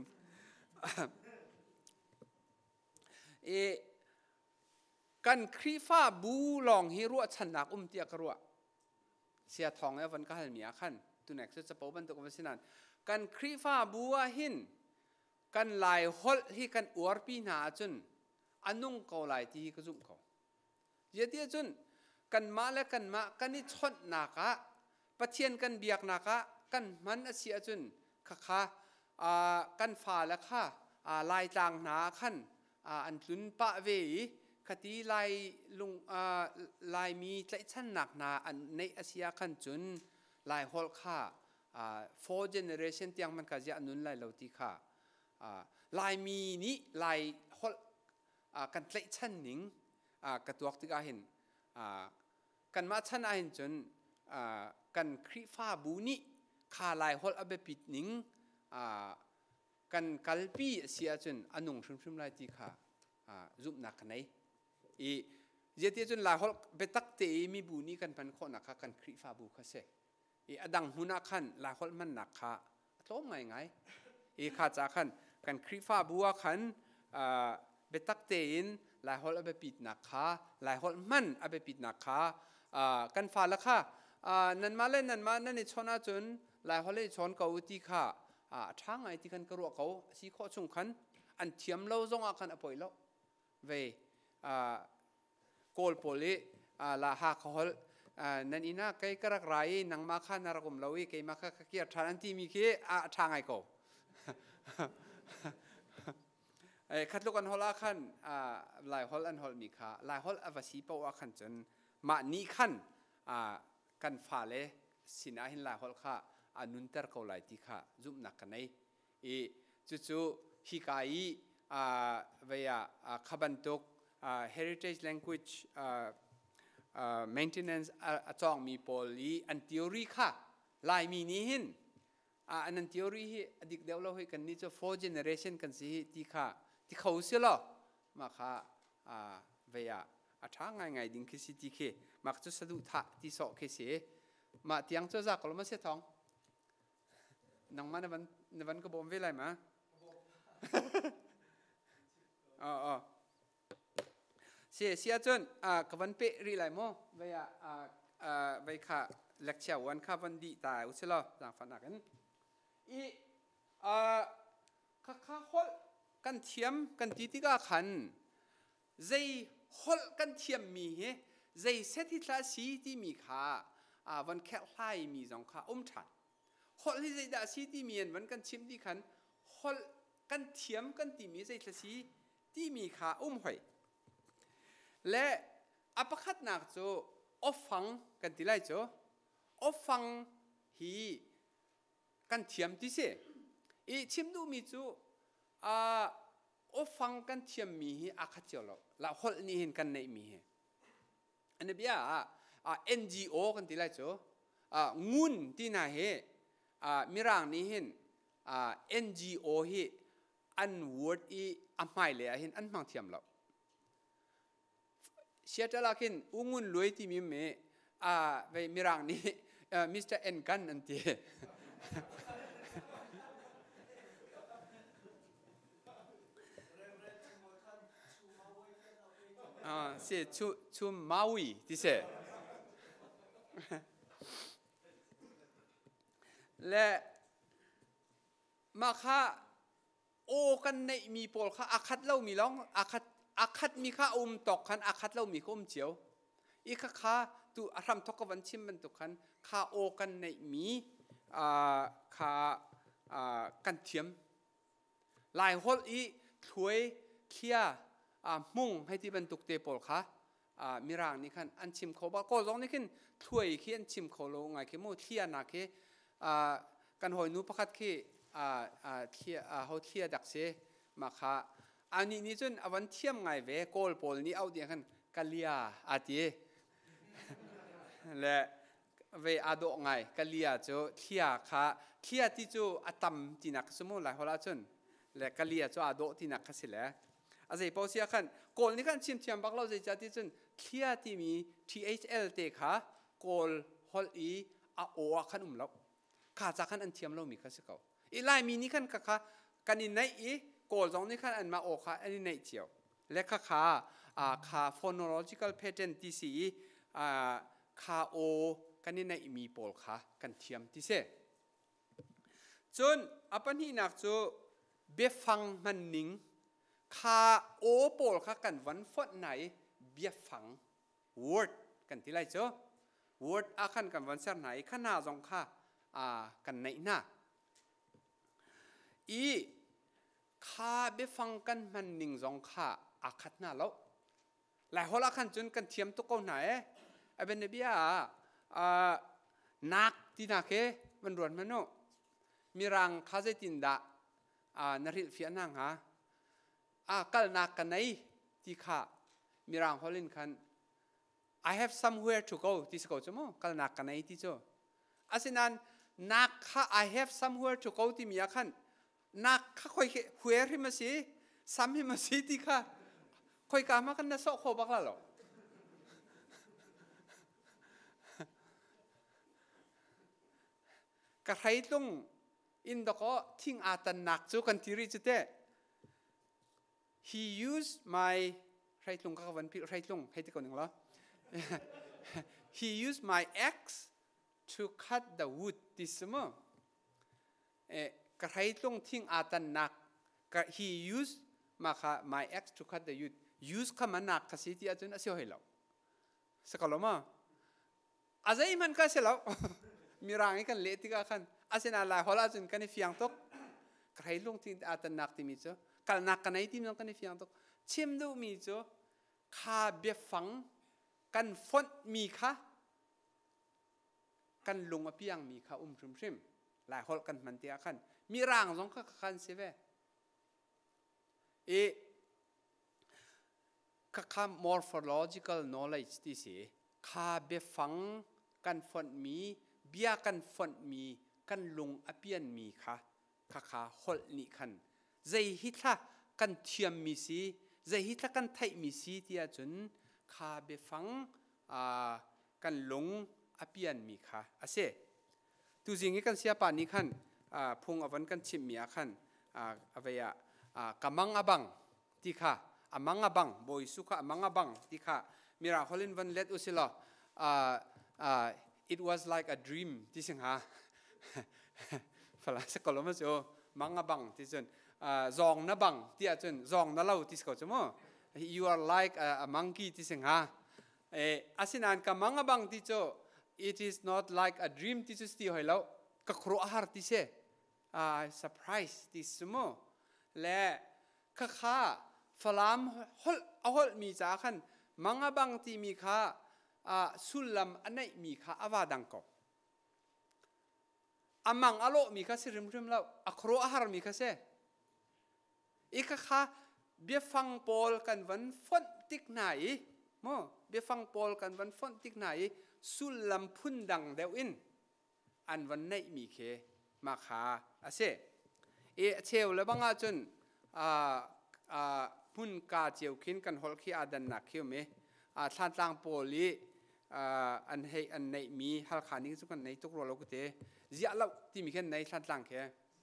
เอกันครีฟ้าบูลองฮิรัวชนักอุ้มเตียกรัวเสียทองแล้ววันก็หันมีอาคันตัวไหนสุดจะปูบันตุกวันสินันกันครีฟ้าบัวหินกันลายฮอลที่กันอวดปีนาจนอันนุ่งเกาลายที่กระจุมเขาเยอะที่จนกันมาและกันมากันนี่ชดนักะปะเทียนกันเบียกนักะกันมันเสียจนข้าข้ากันฝ่าและข้าลายต่างหนาขั้นอันตุนปะเวคดีลายลุงลายมีใจชั้นหนักหนาอันในอาเซียขั้นจุนลายฮอลค่า four generation ที่ยังมันก็จะอนุนลายเราที่ค่ะลายมีนี้ลายฮอลกันใจชั้นหนิงกระตัวที่ก็เห็นกันมาชั้นเห็นจนกันคริฟ้าบุนีขาลายฮอลอเบปิดหนิงกันกัลปีเสียจนอนุงชุมชุมลายที่ค่ะจุบนักไหนอีเจติจนลายฮอลเบตักเตมีบุนีกันพันคนนักกันคริฟ้าบุคเสอีอดังหุนักขันลายฮอลมันนักค่ะโต้ไงไงอีข้าจากขันกันคริฟ้าบัวขันเบตักเตนลายฮอลอเบปิดนักค่ะลายฮอลมันอเบปิดนักค่ะกันฟ้าละค่ะนั่นมาเล่นนั่นมานั่นในชนะจนลายฮอลเลยชนเกาตีค่ะทางไงที่กันกระโดดเขาสีข้อชงขันอันเทียมเราจงอากันอภัยแล้วเวโกลโพลีลาหาเขานั่นอิน่าใกล้กระไรนังมาข้านารกมเราอีกใกล้มาข้าเกียรทานที่มีแค่ทางไงเขาขัดลูกอันฮอลขันลายฮอลอันฮอลมีค่าลายฮอลอวสีปว่าขันจนมานี้ขันกันฟ้าเลยสินะเห็นลายฮอลข้าอนุนเตอร์เขาลายที่ข้าจุ่มนักกันในอีจู่ๆฮิกายเวียขบันตุก heritage language maintenance จองมีโพลีอัน theory ค่ะลายมีนี้เห็นอันนั้น theory อดีตเดียวเราให้กันนี่จะ four generation กันสิที่ข้าที่เขาเสียหรอมาค่ะเวียทางไงๆดิ้งคิดสิที่เคมักจะสะดุดท่าที่สอบเคเสมาเตียงเจ้าจากเราไม่เสียท้องนังมาในวันในวันก็บ่มเวลามาอ๋ออ๋อเสียเสียจนอ่ากับวันเปรีไรโมเวียอ่าอ่าเวียค่ะเล็กเชียววันข้าวันดีตายอุศลอต่างฝันกันอีอ่าข้าข้าฮอลกันเทียมกันตีติกาขันใจฮอลกันเทียมมีเฮใจเซติทลาสีที่มีค่าอ่าวันแค่ไล่มีสองค่าอุ้มฉันฮอลที่ใจดาสีที่มีอันวันกันชิมที่ขันฮอลกันเทียมกันตีมีใจทลาสีที่มีค่าอุ้มหอยและอปคัดนักโจอฟังกันที่ไรโจอฟังฮีกันเทียมที่เสอีชิมดูมีโจอ่าอฟังกันเทียมมีฮีอาคัดเจ้าเราละฮอลนี่เห็นกันในมีฮีอันนี้เบียอ่า เอ็น จี โอ กันที่ไรโจอ่างุนที่น่าเฮอ่ามิรังนี่เห็นอ่า เอ็น จี โอ ฮีอันวอร์ดอีอันไม่เลยเห็นอันมังเทียมเราเชื่อจะลักินอุ้งุนรวยที่มีเมอ่าไปมิรังนี่มิสเตอร์เอ็นกันอันที่อ่าเสียชูชูมาวีที่เสและมาค่ะโอกันในมีโพลค่ะอาคัดเล่ามีร้องอาคัดอาคัดมีข้าอุ้มตกขันอาคัดเล่ามีข้าอุ้มเจียวอีกข้าตูอารมทกวันชิมมันตกขันข้าโอกันในมีอ่าข้าอ่ากันเทียมลายฮอลอีถวยเคียอ่ามุ่งให้ที่บรรทุกเตปอลค่ะอ่ามีร่างนี่ขันอันชิมเขาบอกก็ร้องนี่ขันถวยเคียนชิมเขาลงไงเข้าโมเทียนักเข้อ่ากันหอยนูประคัดเข้อ่าอ่าเทียอ่าเขาเทียดักเสมาค่ะอันนี้นี่จนอวันเทียมไงเวโกลโพลนี่เอาเดียกันกาเลียอาทิและเวอาโดไงกาเลียโจเทียค่ะเทียที่โจอัตมที่นักสมุนหลายหัวละจนและกาเลียโจอาโดที่นักสิแล้วอาศัยพอเสียกันโกลนี่กันชิมเทียมบักเราจะจัดที่จนเทียที่มี ที เอช แอล เตค่ะโกลฮอลอีอาโอขันอุ้มเราข้าจากขันอันเทียมเรามีข้าศึกเขาอีไลมีนี่ขันค่ะกันอินไหนอีโกลตรงนี้ขันอันมาโอค่ะอันนี้ในเจียวและข้าข้าอ่าข้า phonological pattern ที่สี่อ่าข้าโอกันนี่ในมีโพลค่ะกันเทียมที่เสจนอปันที่นักจูเบฟังมันนิงข้าโอโพลค่ะกันวันฟดไหนเบียฟัง word กันที่ไรจู word อาคันกันวันเสาร์ไหนข้านาจงค่ะอ่ากันไหนน่ะอีข้าเบฟังกันมันนิ่งจงข้าอาคัดน่าแล้วหลายคนละขันจนกันเทียมตุกคนไหนไอ้เป็นเบียนักที่นักเอมันรวนมันโนมีรังข้าจะตินดานริฟิอานังฮะอ่ากัลนักกันไหนที่ข้ามีรังเขาเล่นคัน I have somewhere to go ที่สกอจมั้งกัลนักกันไหนที่จ้อาศัยนั้นนักข้า I have somewhere to go ที่มีอาคันนักข้าคอยหวยริมาสีซ้ำริมาสีที่ข้าคอยกามากันนะโซ่โคบักละหรอกระไรต้องอินดก็ทิ้งอาตันนักจูกันทีรีจุดเต้ he used my ไรลงก็วันพี่ไรลงให้ที่คนหนึ่งเหรอ he used my axe to cut the wood ที่สมอเอ๊ะกระไรต้องทิ้งอาตันนัก he used มาค่ะ my axe to cut the wood use คำมันนักก็สิที่อาจารย์อาศัยให้เราสักครั้งมั้งอาศัยมันก็เสร็จแล้วมีร่างให้กันเละที่ก็ขันอาศัยอะไรฮอลอาจารย์กันในฟิยังตกใครลงที่อาตันนักที่มีจ้ะกันนักกันไหนที่มันกันในฟิยังตกเชื่อมดูมีจ้ะข้าเบียฟังกันฟอนมีค่ะกันลงอภิยังมีค่ะอุ้มชุมชิมหลายฮอลกันมันที่ก็ขันมีร่างสองก็ขันเสียเว้เอข้า morphological knowledge ที่สิข้าเบียฟังกันฟอนมีเบียกันฟอนมีกันลงอภิยันมีค่ะข้าข้าฮอลนี่ขันใจฮิตละกันเทียมมีสิใจฮิตละกันไทยมีสิที่อาจารย์ข้าเบียฟังอ่ากันลงอภิยันมีค่ะอาเซ่ตัวจริงนี้กันเสียป่านนี้ขันอ่าพงอวันกันชิมมีอาขันอ่าอวัยะอ่ากำมังอบังที่ค่ะอามังอบังบอยสุขอามังอบังที่ค่ะมีราฮอลินวันเล็ดอุสิลอ่าอ่า it was like a dream ที่สิงหาฝรั่งสกอลมาโจมังอบังที่จนจองนบังที่อาจารย์จองนั่นเราที่สกอลจมั้ง you are like a, a monkey ที่สิงหาเอออาศินันกับมังอบังที่โจ it is not like a dream ที่จุดที่หอยแล้วก็ครัวอาหารที่เช่อ่า surprise ที่สมอและข้าข้าฝรั่งฮอลเอาฮอลมีจ้าขันมังอบังที่มีข้าอ่าสุลลัมอันไหนมีข้าอวาดังก็อามังอโลมีข้าสิริมริมแล้วอัครอาหารมีข้าเสอีกข้าเบียฟังโพลกันวันฝนติกไหนโมเบียฟังโพลกันวันฝนติกไหนสุลลัมพุ่นดังเดวินอันวันไหนมีเคมาข้าอาเสเอเชลแล้วบางอาจนอ่าอ่าพุ่นกาเจียวขินกันฮอลขี้อาดันนักเขียวไหมอ่าท่านต่างโพลีอันให้อันในมีฮัลขานิสุกันในทุกโรโลกุเตเจ้าเล่าที่มีแค่ในท่านต่างแค่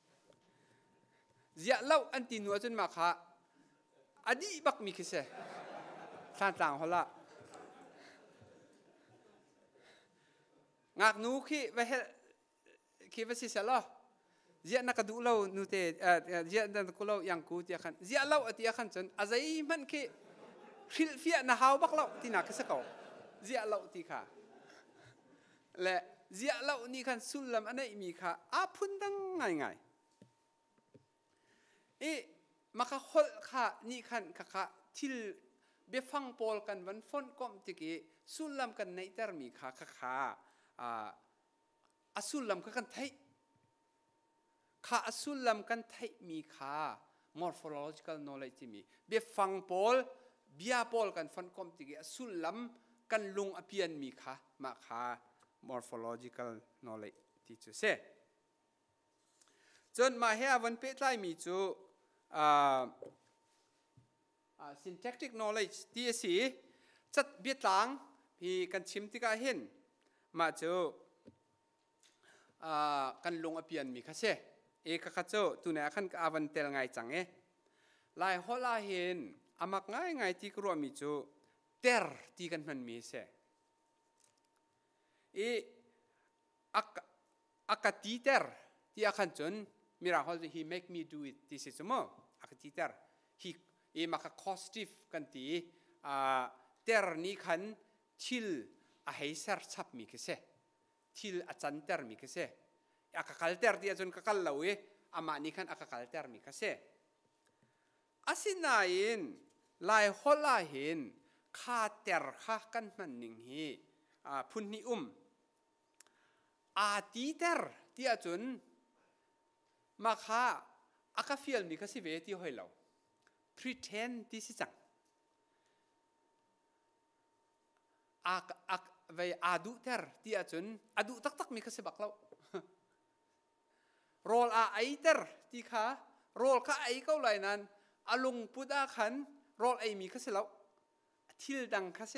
เจ้าเล่าอันที่หนูจนมาค่ะอดีบักมีแค่เสท่านต่างฮอลละงักหนูขี้ไปให้ขี้ไปสิเสละเจ้านักดูเล่าหนูเตเจ้านักดูเล่ายังกูที่ขันเจ้าเล่าอดีขันจนอาศัยมันขี้ฟิลฟิอานาฮาวบักเล่าที่นักสักเขาเจ้าเล่าที่ค่ะและเจ้าเล่านี่ขันสุลลัมอันไหนมีค่ะอาพุ่นดังง่ายง่ายเอ๊ะมาค่ะฮอลค่ะนี่ขันค่ะค่ะที่เบฟังโพลกันวันฝนก้มติกี้สุลลัมกันในแต่มีค่ะค่ะค่ะอ่าอาสุลลัมกันไทยข้าอสุลลัมกันไทยมีค่ะ morphological knowledge ที่มีเบียฟังโพลเบียโพลกันฟันคอมติกอสุลลัมกันลุงอภิยันมีค่ะมาค่ะ morphological knowledge ที่จุเสจนมาเฮียวันเป็ดไล่มีจูอ่า syntactic knowledge ที่สี่จัดเบียตังพี่กันชิมที่กาเห็นมาจูกันลุงอภิยันมีค่ะเสเอกข้าเจ้าตัวนี้ขันกับอาวันเตลไงจังเอลายฮอลาเห็นอามักง่ายง่ายที่กลัวมีจูเตอร์ที่กันมันมีเสเออักอักตีเตอร์ที่อาขันจนมีราฮอล he make me do it ที่สิสมออักตีเตอร์ he เอมัก causative กันที่อ่าเตอร์นี้ขันทิลอาให้เซอร์ชับมีเสทิลอาจันเตอร์มีเสอากาคัลเตอร์ที่อาจารย์กัลลาวีอามานี่ขันอากาคัลเตอร์มีค่ะเสอาศินาอินลายฮอลลาเห็นข้าเตอร์ข้ากันมันหนึ่งฮีพุนนิอุมอาตีเตอร์ที่อาจุนมาข้าอากาฟิลมีกสิเวที่หอยเหล่า pretend ที่สิจังอาอาเวอาดูเตอร์ที่อาจุนอาดูตักตักมีกสิบักเหล่าโรลอาไอเตอร์ที่ข้าโรลข้าไอเก้าไหลนั้นอลุงพุทธาขันโรลไอมีกสิเหล่าทิลดังข้าเส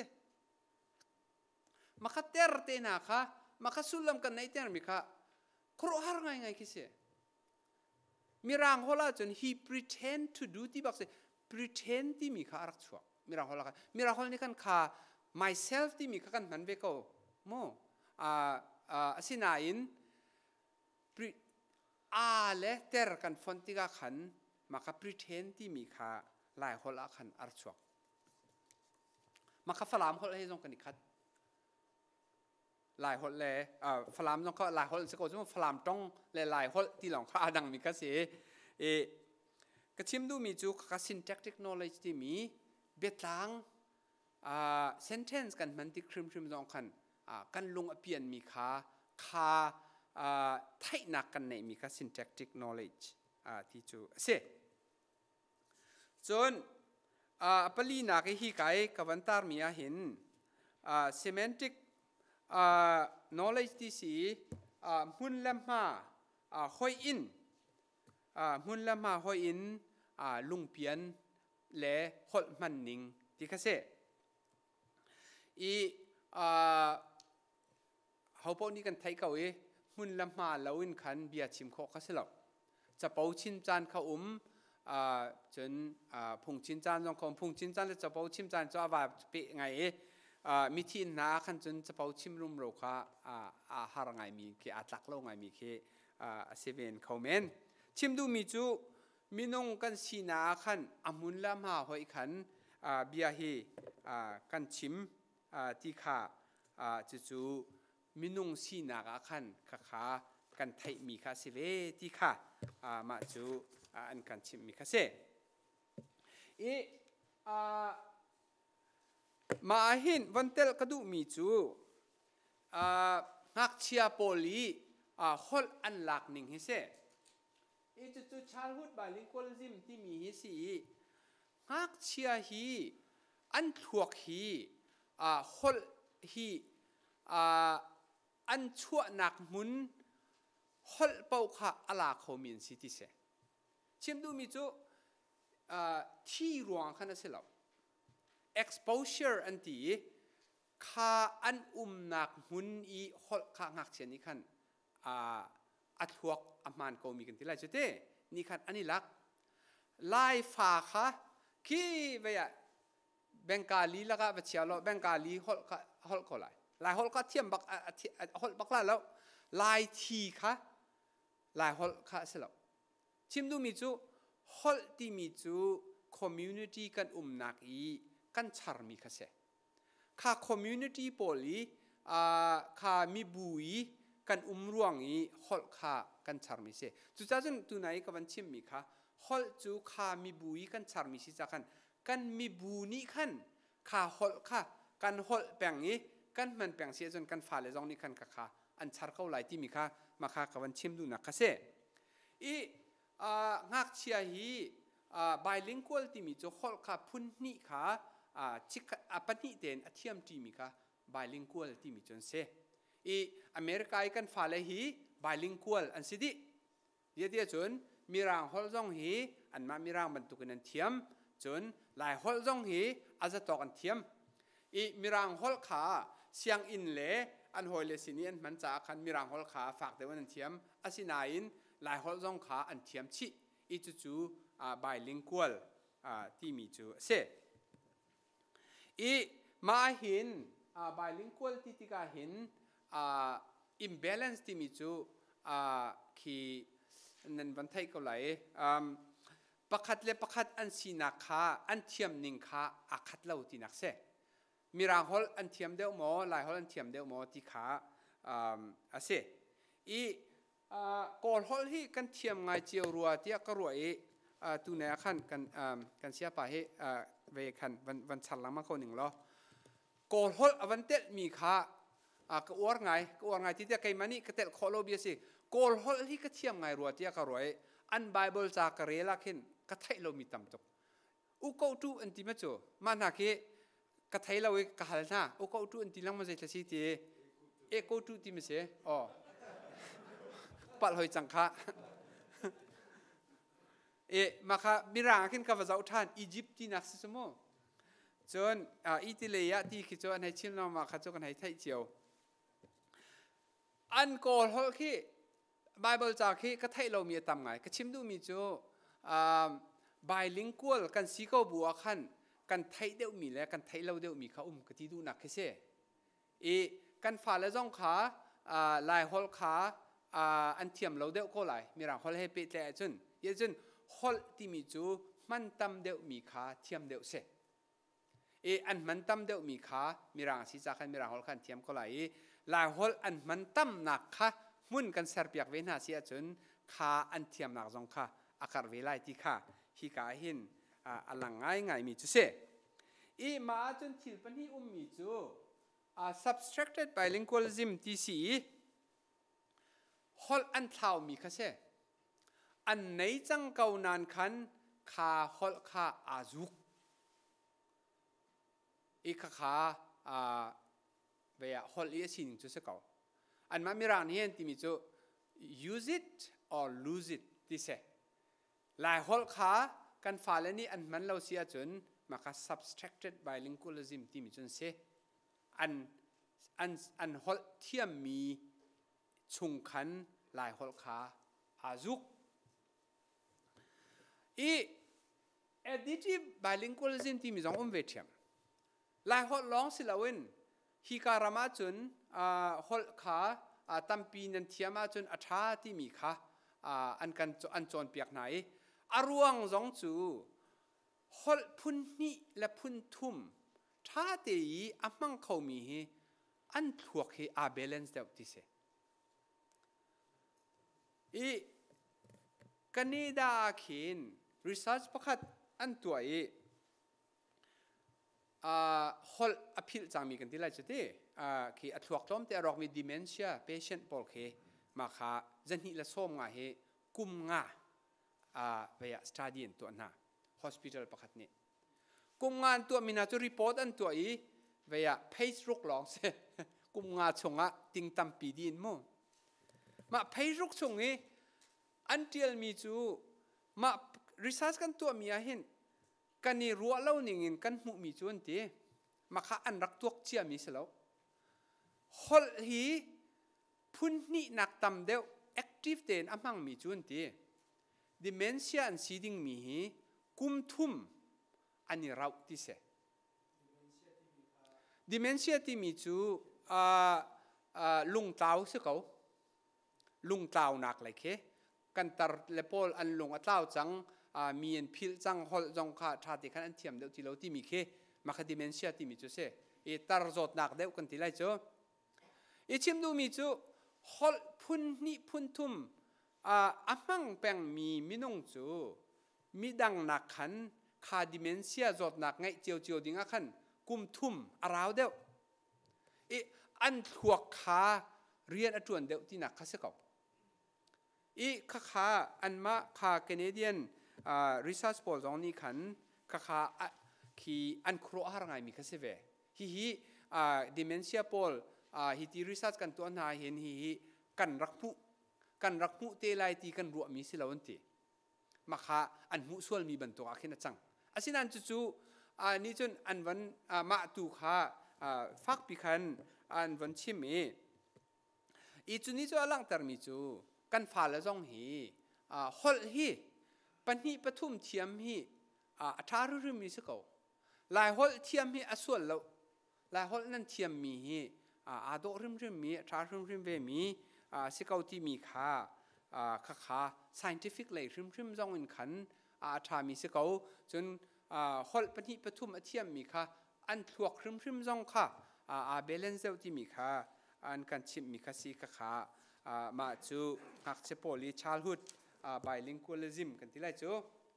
มาข้าเตอร์เตน่าข้ามาข้าสุลลัมกันในเตอร์มีข้าครูหาไงไงคิเสมีรางฮอลาจน he pretend to do ที่บอกสิ pretend ที่มีข้ารักชัวมีรางฮอลามีรางฮอลนี่กันข้า myself ที่มีข้ากันมันเบโก้โมอ่าอ่าสินาอินอาเลเตอร์กันฟอนติกาขันมาข้า pretend ที่มีข้าลายฮอลาขันอาร์ชัวมาข้าฟลามฮอลให้ตรงกันอีกคัดลายฮอลเลยอ่าฟลามต้องก็ลายฮอลสกุลสมมติฟลามต้องเลยลายฮอลที่หลังข้าดังมีก็เสียเอก็ชิมดูมีจูก็ syntactic knowledge ที่มีเบ็ดหลังอ่า sentence กันมันที่ครึมครึมตรงกันอ่ากันลงอเปียนมีค่าค่าอ่าไทยนักกันในมีค่า syntactic knowledge อ่าที่จูเสียจนอ่าปลีนักที่ไกกับวันตาร์มีอาเห็นอ่า semantic knowledge ที่สี่หุ่นละมาหอยอินหุ่นละมาหอยอินลุงเพียนและฮอลมันนิงที่เขาเสอีเขาพวกนี้กันไทยเขาเอหุ่นละมาเราอินขันเบียชิมโคเขาเสลับจะเป่าชินจานเขาอุ้มจนพุงชินจานจงคงพุงชินจานและจะเป่าชิมจานจะว่าเปะไงมิทีน่าขันจนจะเป่าชิมรุมโรคาอาหารไงมีเคอาตักโลไงมีเคเซเว่นเขาเมนชิมดูมีจูมินงกันสีน่าขันอามุนละมาหอยขันเบียฮีกันชิมที่ขาจูจูมินงสีน่าขันข้าขากันไทยมีข้าเซเวที่ขามาจูอันกันชิมมีข้าเซอีมาเห็นวันเตลกระดูมีจูนักเชียโปลีฮอลอันหลักหนึ่งฮิเซอีจูจู childhood bilingualism ที่มีฮิสีนักเชียฮีอันทวกฮีฮอลฮีอันชั่วนักมุนฮอลเป่าขาอลาเขามีนสิทิเซชิมดูมีจูที่รวงขนาดเสลาexposure อันที่ข้าอันอุ้มนักมุนอีฮอลข้างักเช่นนี้ขันอัดหัวอามันก็มีกันที่ไรจุดเต้นี่ขันอันนี้ลักไล่ฟ้าข้าขี้ไปอ่ะเบงกาลีแล้วก็ไปเชียร์เราเบงกาลีฮอลข้าฮอลก็ไล่ไล่ฮอลก็เทียมบักฮอลบักไล่แล้วไล่ทีข้าไล่ฮอลข้าเสร็จชิมดูมีจูฮอลที่มีจู community กันอุ้มนักอีกันชาร์มีข้าเสข้า community โพลีข้ามีบุยกันอุ้มรวงอีฮอลข้ากันชาร์มีเสจุดจ้าจนตัวไหนกับวันชิมมีข้าฮอลจูข้ามีบุยกันชาร์มีสิจ้ากันกันมีบุนี่ขันข้าฮอลข้ากันฮอลแปลงอีกันมันแปลงเสียจนกันฝ่าเลยจงนี่ขันข้าข้าอันชาร์เข้าไหลที่มีข้ามาข้ากับวันชิมดูนักข้าเสอีงักเชียฮีbilingual ที่มีจูฮอลข้าพุ่นนี่ข้าชิคอาปนิเดนอธิมที่มีข้า bilingual ที่มีจนเสอีอเมริกากันฝ่าเลยฮี bilingual อันสิดิเดียดจนมีรางฮอลจงฮีอันมามีรางบรรทุกกันเทียมจนหลายฮอลจงฮีอาจจะตอกกันเทียมอีมีรางฮอลขาเสียงอินเล่อันหอยเลสินีอันมันจะคันมีรางฮอลขาฝากแต่วันเทียมอาศินาอินหลายฮอลจงขาอันเทียมชิอีจูจูbilingual ที่มีจูเสอีมาเห็น bilingual ที่ที่ก็เห็น imbalance ที่มีจูคีนั่นวันไทยก็ไหลประคัดเล็บประคัดอันสีนักขาอันเทียมหนึ่งขาอาคัดเล่าที่นักเสมีรางฮอลอันเทียมเดียวหมอหลายฮอลอันเทียมเดียวหมอที่ขาอาเสอีก่อนฮอลที่กันเทียมไงเจียวรัวที่ก็รวยตูเนี่ยขันกันกันเสียไปให้เวขันวันวันฉันหลังมาคนหนึ่งล้อโกลฮอลวันเตลมีค่าก็อวดไงก็อวดไงที่จะใครมานี่ก็เตลขอโลบีสิโกลฮอลที่ก็เทียมไงรัวที่ก็รวยอันไบเบิลจากเรลักเห็นก็ไทยเรามีตำตกอุกอุตุอันที่มาจ่อมันหากก็ไทยเราเองก็หันหน้าอุกอุตุอันที่ลังมาเสียสิทีเอกุตุที่มาเสียอ๋อปัดหอยจังค่ะเอมาค่ะมีร่างขึ้นกับว่าเจ้าท่านอียิปต์ที่นักสมอจนอ่าอิตาลีที่คิดว่าในชิลล์มาค่ะจนในไทยเจียวอันโกลฮอลที่ไบเบิลจากที่ก็ไทยเรามีตำไงก็ชิมดูมีจ่ออ่าไบลิงกัวกันสีเขาบัวขันกันไทยเดียวมีแล้วกันไทยเราเดียวมีเขาอุ้มก็ที่ดูหนักแค่เสียเอกันฝ่าและจ้องขาอ่าลายฮอลขาอ่าอันเทียมเราเดียวก็ไหลมีร่างฮอลให้เปิดแต่จนเยอะจนฮอลที่มีจู่มันตำเดียวมีขาเทียมเดียวเสียเออันมันตำเดียวมีขามีร่างสีจากขันมีร่างฮอลขันเทียมก็ไหลลายฮอลอันมันตำหนักขามุ่นกันเสียเปียกเวน่าเสียจนขาอันเทียมหนักจงขาอาการเวลาที่ขาฮิกาหินอ่าหลังง่ายง่ายมีจุเสอีมาจนทิลปันที่อุ้มมีจูอ่า subtracted bilingualism ที่สี่ฮอลอันเท่ามีค่ะเสอันไหนจังเก่านานคันขาฮอลขาอาจุกอีกขาอ่าเวียฮอลเอียสินจุเสเก่าอันมามีรางเห็นที่มีจู use it or lose it ที่เสลายฮอลขากันฝ่าและนี่อันมันเราเสียจนมาค่ะ subtracted bilingualism ที่มีจนเสอันอันอันฮอลเทียมมีชุงขันลายฮอลขาอาจุกอี additive bilingualism ที่มีสององค์เวทีมลายฮอลร้องสิลาวินฮิการามาจนอ่าฮอลขาอ่าตั้มปีนันเทียมาจนอัฐาที่มีค่ะอ่าอันกันอันจนเปียกไหนอารวงสองจูฮอลพุนนี่และพุนทุ่มท่าเตียอามังเขามีอันถูกให้อาเบลนส์เดาที่เสอีกันนี่ดาขินรีเสิร์ชประคัดอันตัวเออ่าฮอลอภิลจางมีกันที่ไรจุดเออ่าคืออัตวกล้อมแต่รอกมีดิเมนเชียเพชเชนต์ปอลเคมาค่ะจันหิละส้มงาเฮกุมงาอ่าเวียสตาดีนตัวน่ะ hospital ประคัดนี้กุมงานตัวมีนาจูรีพอร์ตอันตัวอีเวียเพจรุกหลองเสกุมงาชงะติงตัมปีดีนโมมาเพจรุกชงนี้อันเดียลมีจูมารีเสิร์ชกันตัวมีอาเห็นกันนี่รัวเล่าหนึ่งกันมุมีจูนตีมาค่ะอันรักตัวเชี่ยมีเสแล้วฮอลฮีพุ่นนี่นักตำเดียว active เดนอามังมีจูนตีdementia อันซีดิ้งมีฮีกุมทุ่มอันนี้เราที่เส dementia ที่มีจูอ่าอ่าลุงเต้าสิเขาลุงเต้าหนักเลยเคกันตร์เลปอลอันลุงอัตเต้าจังอ่ามีอันพิลจังฮอลจังขาชาติขันอันเทียมเดียวที่เราที่มีเคมาคดี dementia ที่มีจูเสเอตร์จดหนักเดียวกันที่ไรจูเอชิมดูมีจูฮอลพุ่นนี่พุ่นทุ่มอ่าอามังแปงมีมินงจูมีดังหนักขันคาดิเมนเซียจดหนักไงเจียวเจียวดิ้งขันกุมทุ่มอาราวเดียวเออันถั่วขาเรียนอจวนเดียวที่หนักข้าศึกเอาอีข้าขาอันมาข้าแคนาเดียนอ่ารีเสิร์ชโพลตรงนี้ขันข้าขาคีอันครัวหาไงมีข้าศึกเวฮีฮีอ่าดิเมนเซียโพลอ่าฮีที่รีเสิร์ชกันตัวนาเห็นฮีฮีกันรักมุกันรักมุเตลัยตีกันรัวมีสิลาวันตีมาค่ะอันมุส่วนมีบรรทุกอาคินจังอาศินันจู่ๆอันนี้จนอันวันมาตุค่ะฟักพิคันอันวันชิมเออีจุนี้จู่อลังตร์มีจู่กันฟ้าละจงฮีฮอลฮีปัญหาปฐุมเทียมฮีอัฐารุรุมีสักเอาลายฮอลเทียมฮีอส่วนเราลายฮอลนั่นเทียมมีฮีอาดอรุมรุมมีอัฐารุมรุมเวมีสิกเอาที่มีค่าค่าค่า scientific เลยริมริมจงอินขันอาชามีสิกเอาจนฮอลปนิปฐุมอเทียมมีค่าอันถวกริมริมจงค่าอาเบลนเซลที่มีค่าอันกันชิมมีค่าสิค่าค่ามาจูหักเชโปลี childhood bilingualism กันที่ไรจู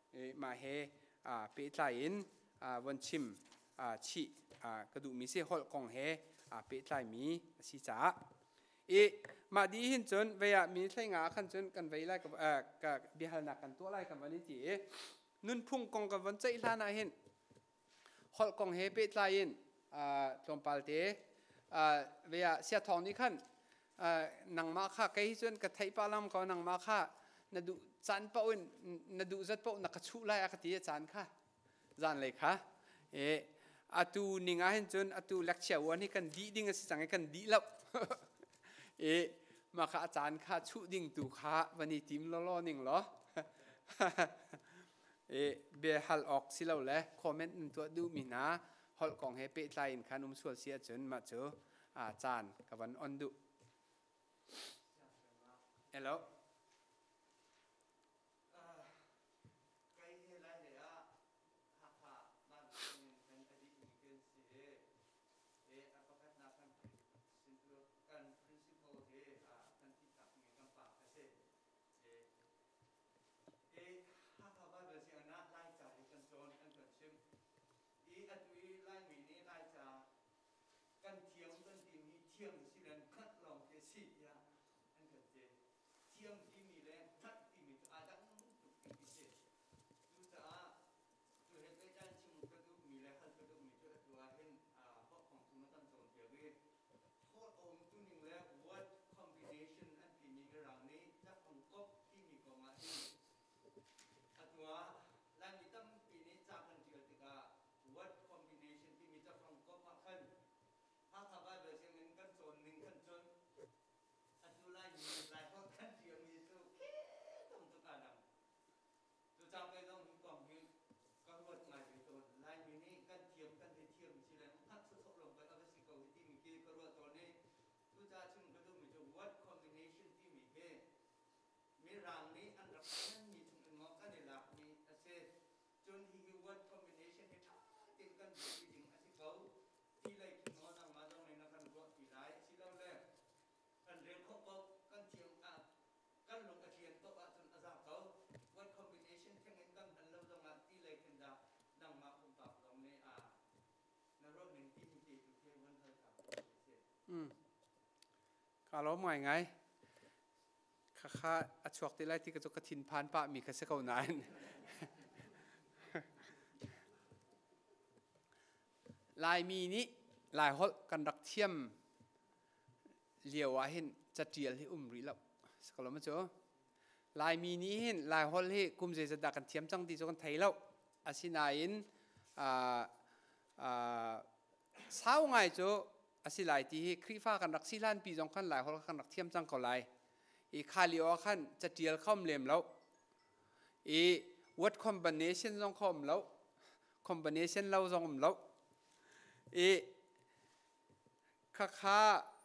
มาเฮเปิดไลน์วันชิมชีกระดูมีเสียหอลกองเฮเปิดไลน์มีสิจ้าเอมาดีหินจนเวียมีใช้งาขันจนกันไว้ไล่กับกับบิฮัลนักกันตัวไล่กันวันนี้จีนุ่นพุ่งกองกันวันใจล้านเห็นหอลกองเฮเปิดไลน์ตรงปาลเตเวียเสียทองนี่ขันนังมาค่าใครจนกับไทยปาลามก็นังมาค่านาดูจานป่นนาดูจัดป่นนักชูไล่อคติจานค่ะจานเลยค่ะเอออาตูนิงาเห็นจนอาตูเล็กเชียววันนี้กันดีดิ้งสิสังกันดีแล้วเออมาค่ะอาจารย์ค่ะชูดิ้งตูค่ะวันนี้ทีมล้อล้อนิ่งเหรอเออเบฮัลออกสิเราเลยคอมเมนต์ตัวดูมีนะฮอลของเฮเปิดไลน์ค่ะนุ่มสวดเสียจนมาเจออาจารย์กับวันอันดูเอลโลอืมข้าล้อมไงข้าข้าอัชวกที่ไรที่กระจกกระถินพานปะมีกระเสกเอานานลายมีนี้ลายฮอลกันรักเทียมเลี้ยวว่าเห็นจะเจียลให้อุ้มรีแล้วสกลมาเจอลายมีนี้เห็นลายฮอลให้กุมเจจะดักกันเทียมจังตีจกันไทยแล้วอาศินายินอ่าอ่าเช้าไงเจออาศิลายที่ครีฟ้ากันรักสิลานปีจงขันลายฮอลกันรักเทียมจังก็ลายอีคาลิโอขันจะเจียลข้อมเลียมแล้วอีวัดคอมบิเนชันจงข้อมแล้วคอมบิเนชันเราจงแล้วอีข้าข้า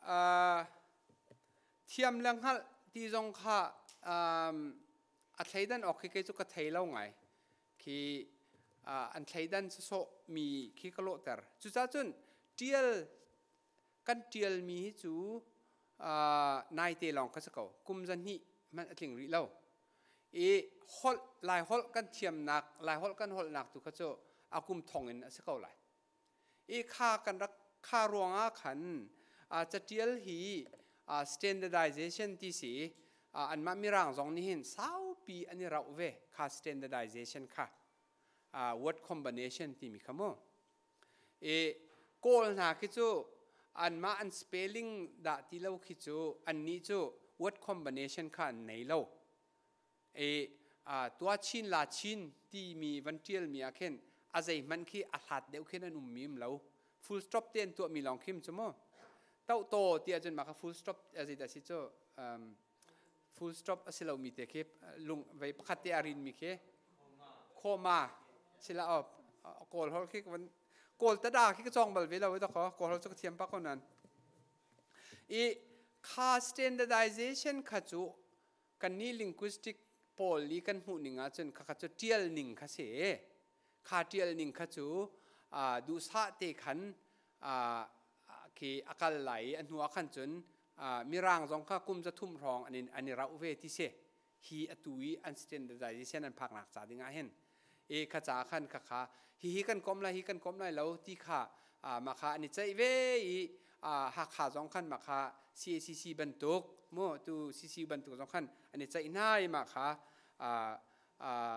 เทียมเรื่องฮัลที่จงข้าอันใช้ดันออกคือจุกไทยเล่าไงคืออันใช้ดันโซมีคือกระโลดแต่จุดจ้าจุนเจียลกันเจียลมีจูนายเตลองก็จะเก่ากุมจันนี่มันถึงริเล่าอีฮอลลายฮอลกันเทียมหนักลายฮอลกันฮอลหนักตุกก็จะอากุมทองเงินจะเก่าไหลอีค่ากันรักค่ารวงอาขันอาจจะเจียลฮี standardization ที่สี่อันมามีร่างสองนี้เห็นสาวปีอันนี้เราเวค่า standardization ค่ะ word combination ที่มีคำว่าเอโกลหนาคิดจูอันมาอัน spelling ดาที่เราคิดจูอันนี้จู word combination ค่ะไหนเราเอตัวชินลาชินที่มีวันเจียลมีอาเคนอาศัยมันคืออาหัดเดียวแค่นั้นอุ้มมีมเรา full stop เตียนตัวมีลองคิมชั่วโมงเต้าโตเตียจนมาค่ะ full stop อาศัยแต่สิโจ full stop อาศัยเรามีแต่แค่ลุงไว้พัดเตียรินมีแค่โคมาสิละออกโกลเขาคิดวันโกลตะดาคิดก็จองบัลเวลาไว้ต่อขอโกลเขาจะเทียมปักคนนั้นอีค่า standardization ขจูกันนี่ linguistic โพลีกันหูหนึ่งอ่ะจนข้าจะเทียลหนึ่งข้าเสียข้าเทียลหนึ่งข้าจูดูสะเตขันคืออากาศไหลอันหัวขันจนมีร่างสองข้ากุมจะทุ่มรองอันนี้อันนี้เราเวทีเสฮีอตุยอัน standardization อันพักหนักสาดิงาเห็นเอขจ้าขันขะขาฮิฮิกันกลมไลฮิกันกลมไลแล้วที่ขาอ่ามาขาอันนี้ใจเวอีอ่าหักขาสองขันมาขาซีซีซีบรรทุกโม่ตูซีซีบรรทุกสองขันอันนี้ใจน่ายมาขาอ่าอ่า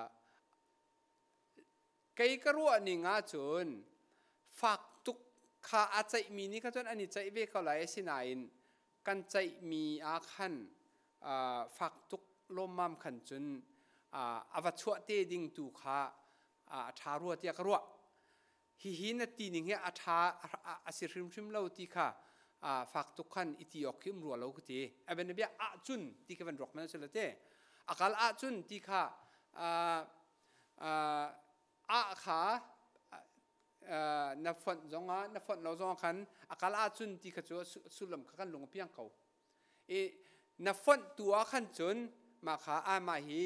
ไกกรัวนี่งาจุนฝักตุกขาอาใจมีนี่ก็จนอันนี้ใจเวเขาไหลสินายนกันใจมีอาขันฝักตุกลมมั่มขันจุนอวัชวะเตดิงตูขาทารัวเตียกรัวฮิฮินตีนิงเฮอาทาอาศิริมชิมเลาตีขาฝักตุกขันอิติยอคิมรัวเลากุตีเอเบนเบียอาจุนตีกันรอกมันสุดเตอากาลอาจุนตีขาอาขานับฝนจงอ่ะนับฝนเราจงขันอากาลอาจุนตีขจัวสุลมขันลงเพียงเขาเอนับฝนตัวขันจุนมาขาอามาฮี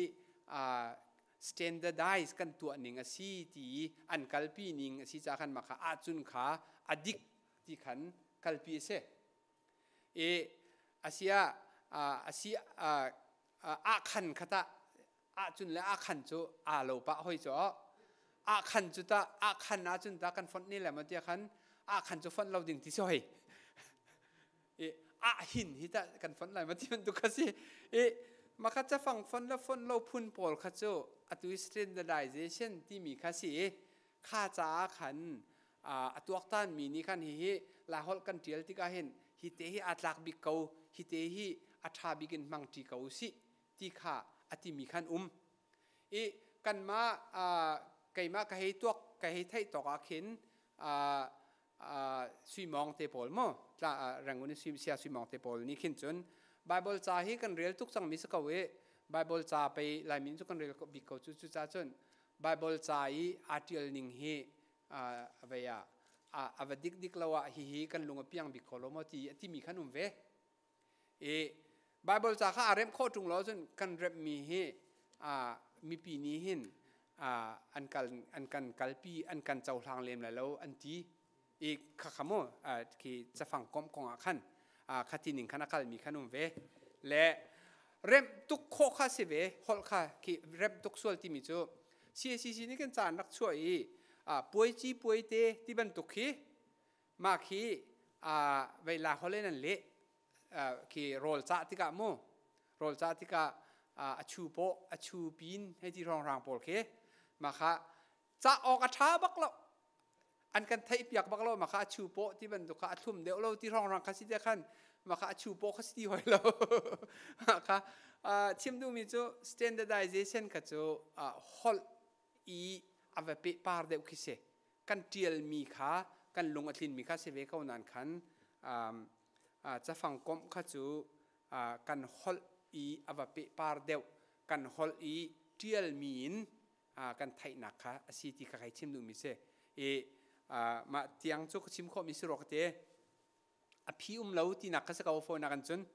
standardize กันตัวหนึ่งอาศีตีอันกัลปีหนึ่งอาศีจากขันมาขาอาจุนขาอดิกที่ขันกัลปีเสเออาศีอาอาศีอาขันขตาอาจุนและอาขันจูอาโลปะหอยจ่ออาขันจุตาอาขันอาจุนตากันฟอนนี่แหละมันเดียขันอาขันจูฟอนเราดิ่งที่ซอยเออาหินฮิตากันฟอนอะไรมันที่มันตุกสิเอมาคัดจะฟังฟอนแล้วฟอนเราพุ่นปอลคัดโจอัตุ standardization ที่มีคัสิข้าจ้าขันอ่าตัวตันมีนี่ขันฮิลาฮอลกันเทียลที่ก็เห็นฮิเตฮิอัตลักบิกเอาฮิเตฮิอัฐาบิกินมังตีเกาสิที่ข้าอติมีขันอุ้มเอกันมาอ่าไก่มาไก่ตัวไก่ไทยตอกอาเข็นอ่าอ่าสุยมองเตปอลมั้งละรังวันนี้สุยเสียสุยมองเตปอลนี่ขึ้นจนไบเบิลจ่าให้กันเรียลทุกสังมิสกเวไบเบิลจ่าไปลายมินทุกกันเรียลบิกเขาจุดจุดจ้าจนไบเบิลจ่าอีอาร์ติลนิงเฮอ่าเวียอ่าอวดิกดิกละวะฮิฮิกันลงเปียงบิกเขาลมที่ที่มีขนมเวเอไบเบิลจ่าข้าอาเรมโคตรงล้อจนกันเรมมีเฮอ่ามีปีนี้เห็นอ่าอันกันอันกันกัลปีอันกันเจ้าทางเลมแล้วอันที่อีกข้าขโมอ่าที่จะฟังกอมกองอาขันอ่าขัดที่หนึ่งขณะกัลมีขนมเวและเริ่มตุกโคข้าเสเวฮอลข้าที่เริ่มตุกส่วนที่มีจูเสียสีสีนี่กันจานนักช่วยอ่าป่วยจีป่วยเตที่บรรทุกขี้มาขี้อ่าเวลาเขาเล่นนั่นเละอ่าขี้โรลจ้าที่กะโมโรลจ้าที่กะอ่าชูโปอชูปีนให้ที่รองรางโปลขี้มาค่ะจะออกอัฐาบักเราอันกันไทยเปียกบักเรามาค่ะชูโปที่บรรทุกข้าทุ่มเดี๋ยวเราที่รองรางคัสิเดียขันมาค่ะชูโปคัสตีหอยเรามาค่ะชิมดูมีจู standardization กับจูฮอลอีอวัยเปปาร์เดอุคิเซกันเทียลมีค่ะกันลงอัฐินมีค่ะเสเวเขานานขันจะฟังกอมค่ะจูกันฮอลอีอวัยเปปาร์เดวกันฮอลอีเทียลมีนกันไทยนักค่ะสิที่ใครชิมดูมีเซเอมาเตียงจูชิมข้อมีสิรอกเตอภิอุมเลาที่นักสักเอาโฟนักันจน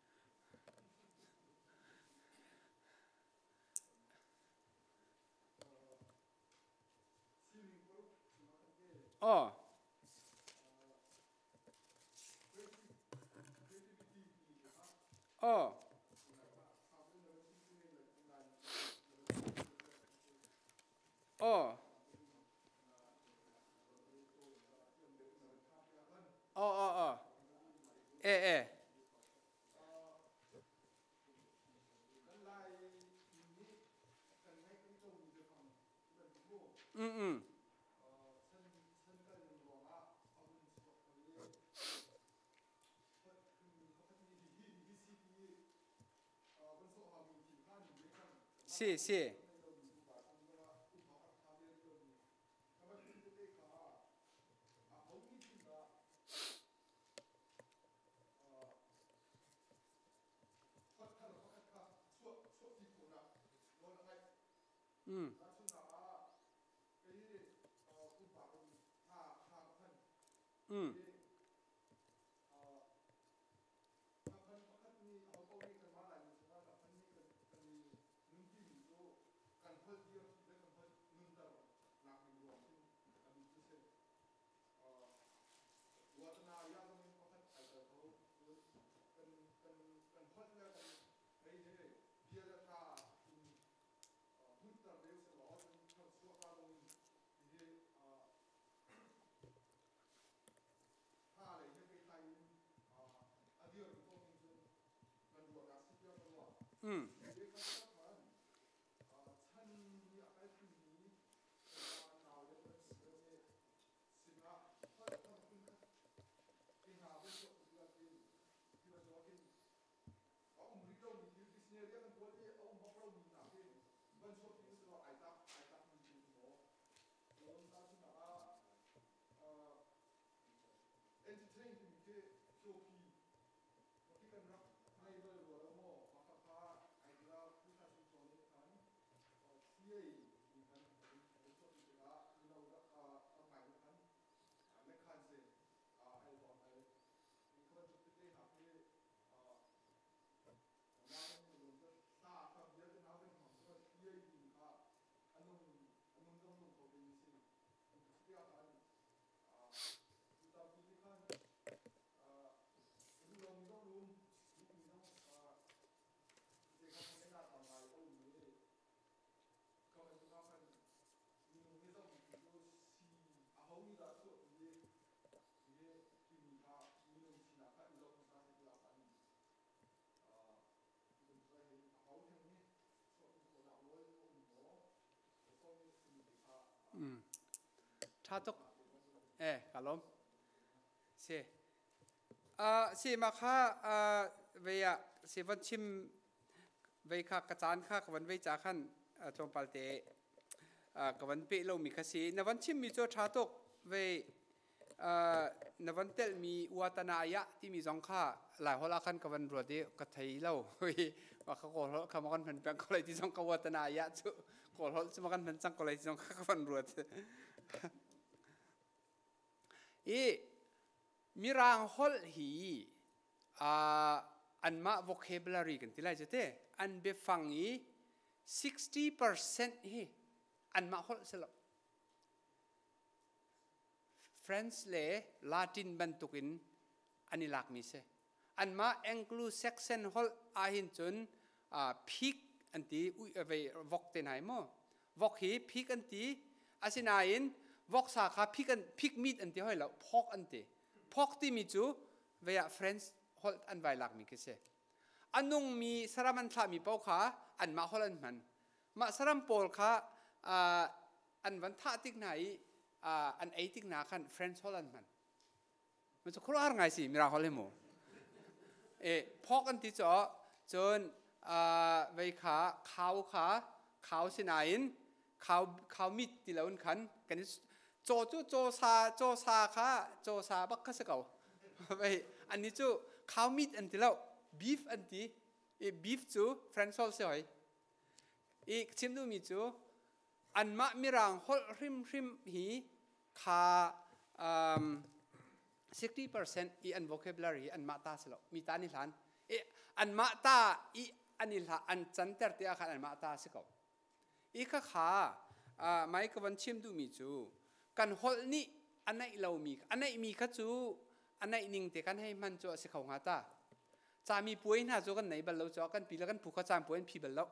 อ๋ออ๋ออ๋ออ๋ออ๋ออ๋อเอเออืมอืมเสียเสียอืมอืมอืมอืมถ้าตกเอ๊ะกะล้มเสียอ่าสิมาค่ะอ่าเวียสิวันชิมเวียค่ะกระจานค่ะกับวันเวียจ่าขันจงปัลเตอ่ากับวันเปเรามีคสีในวันชิมมีโจท้าตกเวียอ่าในวันเตลมีวัฒนายะที่มีสองข้าหลายหัวละขันกับวันรวดเดียวกับไทยเราเฮ้ยว่าเขาโกรธเขามากันเป็นแปลงอะไรที่สองกับวัฒนายะจุโกรธสมากันเป็นสังอะไรที่สองกับวันรวดอีมีรางฮอลฮีอันมา vocabulary กันที่ไรจะเต้อันเบฟังอีsixty percent ฮีอันมาฮอลสลับ French เล่ลาตินบรรทุกินอันนี้หลักมิเซอันมา Anglo-Saxon ฮอลอาหินจนพิกอันที่อุ้ยเอาไปวอกเตนไหนมั้งวอกฮีพิกอันที่อาศินายินวอกสาขาพิกอันพิกมีดอันที่ห้อยแล้วพอกอันที่พอกที่มีจูเวีย French ฮอลอันไวหลักมิเซอันนุ่งมีสารมันทามีเป้าขาอันมาฮอลอันมันมาสารมโปลขาอันวันท่าติ๊กไหนอันไอติ๊กหนาคัน French ฮอลอันมันมันจะคร้าไงสิมีรางฮอลเลยมั้งเอพอกอันที่จ่อจนเวียขาขาวขาขาวสินายินขาวขาวมิดที่เราอุนขันกันนี้โจจูโจซาโจซาขาโจซาบักก็สเกาไปอันนี้จูขาวมิดอันที่เราบีฟอันที่เอบีฟจูเฟรนช์ซอลเสียอีกชิมดูมีจูอันมะมีรางฮอลริมริมฮีขาsixty percent อีอัน vocabulary อันมะตาสละมีตานิหลานเออันมะตาอีอันนิหลานอันจันเตอร์ที่อาคารอันมะตาสเกาอีกขาอ่าไม่ก็วันชิมดูมีจูกันฮอลนี่อันไหนเรามีอันไหนมีขจูอันไหนนิ่งแต่กันให้มันจ่อสิเขาหาตาจามีป่วยน่าจ่อกันไหนบัลเราจ่อกันปีละกันผูกข้าจามป่วยพีบัลเรา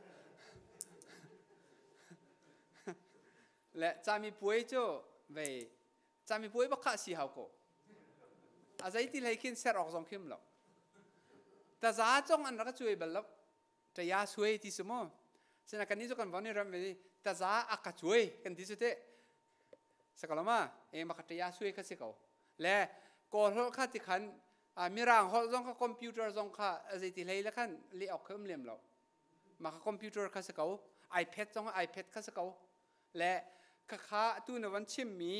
และจามีป่วยจ่อเวจามีป่วยบักข้าสีหาวก็อาศัยที่ไหนขึ้นเสร็จออกสองเข้มหรอกแต่จ้าจ้องอันรักช่วยบัลเราจะยาช่วยที่สมอฉะนั้นกันนี้จ่อกันวันนี้เราไม่ได้แต่จ้าอักช่วยกันที่สุดเตะสกัลมาเอ็มบักจะยาช่วยกันสิเขาและก่อนเขาที่ขันมีรางเขาต้องเข้าคอมพิวเตอร์ต้องเข้าอะไรที่ไหนแล้วกันเลี้ยออกเข้มเลี่ยมเรามาเข้าคอมพิวเตอร์เข้าสิเขา iPad ต้อง iPad เข้าสิเขาและข้าตู้ในวันชิมมี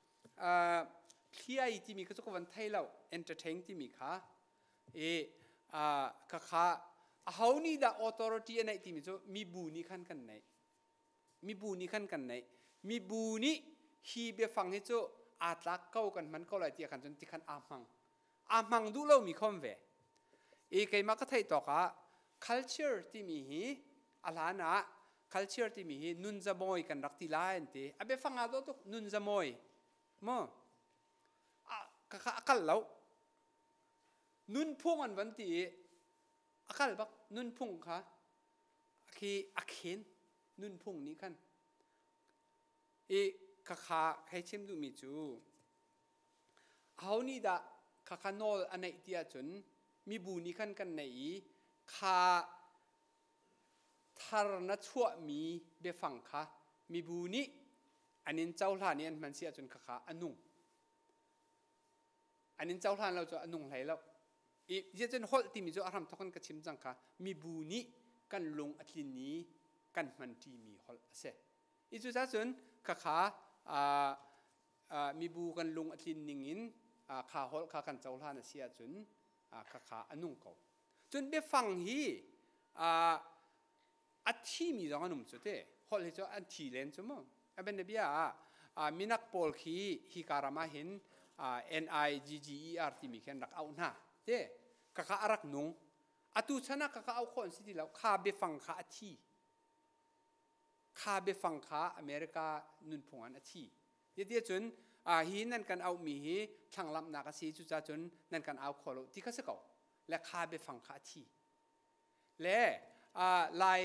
ที่ไอที่มีก็จะวันไทยเรา entertain ที่มีค่ะเอข้าเขานี่ได้ authority อันไหนที่มีจะมีบูนี่ขั้นกันไหนมีบูนี่ขั้นกันไหนมีบูนี่ฮีเบฟังให้เจ้าอาจลักเข้ากันมันก็เลยที่ขันจนที่ขันอามังอามังดูเรามีคำเวเอกไอ้มาก็ไทยต่อค่ะ culture ที่มีฮีอะไรนะ culture ที่มีฮีนุนจะมอยกันรักที่ลายอันที่อาเบฟังอาตัวตุกนุนจะมอยมั้งอ่ะก็ข้าอักแล้วนุนพุ่งอันวันที่อักบักนุนพุ่งค่ะคืออักเห็นนุนพุ่งนี้กันเอกข้าให้ชิมดูมีจูเขานี่ดะข้าขานอลอันไหนที่อาจนมีบูนี่กันกันไหนข้าทารณชั่วมีเบฟังค่ะมีบูนี้อันนี้เจ้าหลานนี่มันเสียจนขาอันนุ่งอันนี้เจ้าหลานเราจะอันนุ่งไหลแล้วอีเจนฮอลที่มีจะอารมณ์ทุกคนก็ชิมจังค่ะมีบูนี้กันลงอัตลินนี้กันมันที่มีฮอลเสอีจุดนั้นข้าขามีบูกันลงอัตลินนิ่งข้าฮอลข้ากันเจ้าหลานเสียจนข้าขาอันนุ่งเขาจนเบฟังฮีอัตที่มีจังอันนุ่มสุดเด้ฮอลที่จะอัตที่เลนจุมั้งอันเป็นเบียมินักโพลคีฮิการามาเห็น N I G G E R ที่มีแค่รักเอาหน้าเด้ข้าข้ารักนุ่งอตุชนะข้าข้าเอาคนสิที่แล้วข้าเบฟังข้าอัตที่ข้าเบฟังข้าอเมริกานุนพงอันอัตที่เดี๋ยวจนฮีนั่นกันเอามีฮีทางลำนักสีจุดจนนั่นกันเอาคนที่เขาเสกเอาและข้าเบฟังข้าอัตที่และลาย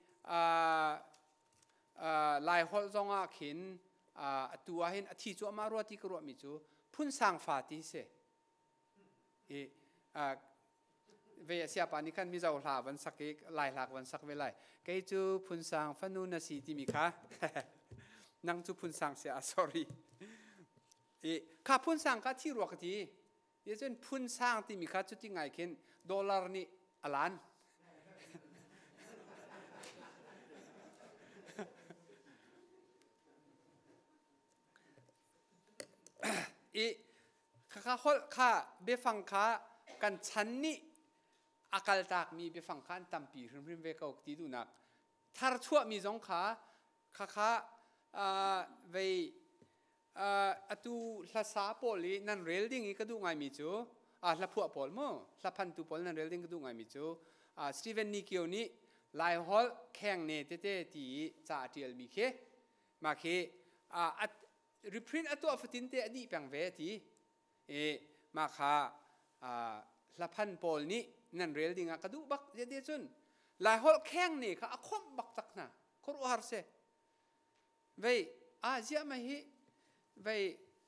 ลายฮอลจงอาขินตัวเห็นอธิจูมารัวที่กรัวมิจูพุ่นสังฟาติเสเอเวียเสียปานิคันมิจาวลาวันสักลายหลักวันสักเวลาเกยจูพุ่นสังฟันนูนสีที่มีค่ะนั่งจูพุ่นสังเสีย sorry เอข้าพุ่นสังก็ที่รัวกันทีเดี๋ยวจนพุ่นสังที่มีค่ะจุดที่ไงเข็นดอลลาร์นี่อลันอีข้าข้าข้าเบฟังข้ากันฉันนี่อากาศตากมีเบฟังข้าตั้มปีริมริมเวกเอาตีดูนักถ้าชั่วมีสองข้าข้าข้าเวอตูลาซาโปลีนั่นเรลดิ้งอีกดูไงมิจูอ่าลาพัวปอลมั้งลาพันตูปอลนั่นเรลดิ้งก็ดูไงมิจูอ่าสตีเวนนิคิโอนี่ไลฮอลแข่งเนเตเตที่จ่าทีเอลมีเคมาเคอ่ารีพรินต์ตัวฟิตินเตอดีแปลงเวทีเอมาค่ะละพันโพลนี้นั่นเรียลดิ้งก็ดูบักเดียจุนลายฮอลแข้งนี่ค่ะคมบักตักนะครูฮาร์เซเว้ยอาเจียมาฮีเว้ย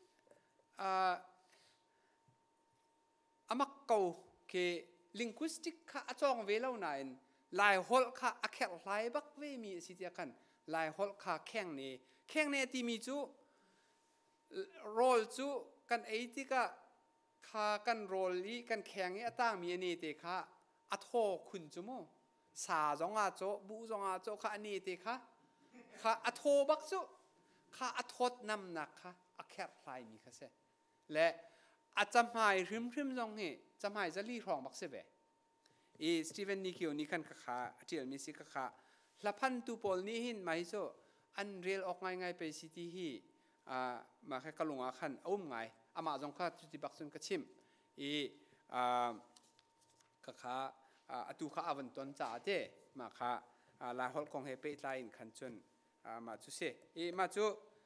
อามักเกาเคลิงกุสติกค่ะจองเวลาหน่อยลายฮอลค่ะอักขระลายบักเวมีสิทธิ์กันลายฮอลค่ะแข้งนี่แข้งนี่ที่มีจูโรลจูกันไอที่ก็ข้ากันโรลลี่กันแข่งเนี่ยตั้งมีอันนี้เตะข้าอัทโหคุณจูโมสาจงอาโจบูจงอาโจข้าอันนี้เตะข้าข้าอัทโหบักจูข้าอัทโหนำหนักข้าอักแคบพลายมีข้าเสและอาจจะหมายริมริมจงเห่จะหมายจะรีรองบักเสเวอีสตีเวนนิคิโอนี่กันข้าที่อันมีสิข้าละพันตูโพลนี่หินหมายโจอันเรียลออกง่ายๆไปสิที่ฮีมาแค่กะลุงอาขันอุ้มไงอามาจงข้าจุดที่บักซุนกระชิมอีข้าข้าอตูข้าอวันต้นจ่าเจมาข้าลายฮอลคงเฮเปตไลน์ขันจนมาจุเสอีมาจุ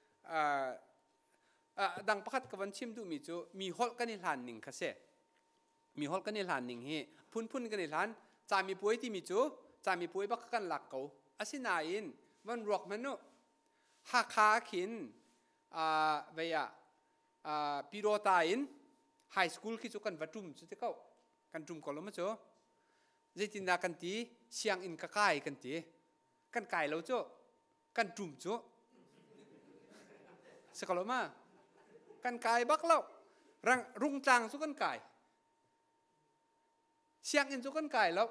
ดังประคัดกับวันชิมดูมีจุมีฮอลกันในหลานหนึ่งข้าเสมีฮอลกันในหลานหนึ่งเฮพุ่นพุ่นกันในหลานจามีป่วยที่มีจุจามีป่วยบักกันหลักเขาอาศินาอินวันรอกมันโนหักขาขินเวียปีโรตาอินไฮสคูลคิดจุกันวัดรุ่มจุดที่เขากันรุ่มก่อนแล้วมั้งจ้ะเจตินดากันตีเสียงอินกะไก่กันตีกันไก่แล้วจ้ะกันรุ่มจ้ะสกอลมากันไก่บักแล้วรังรุ่งจางสุกันไก่เสียงอินสุกันไก่แล้ว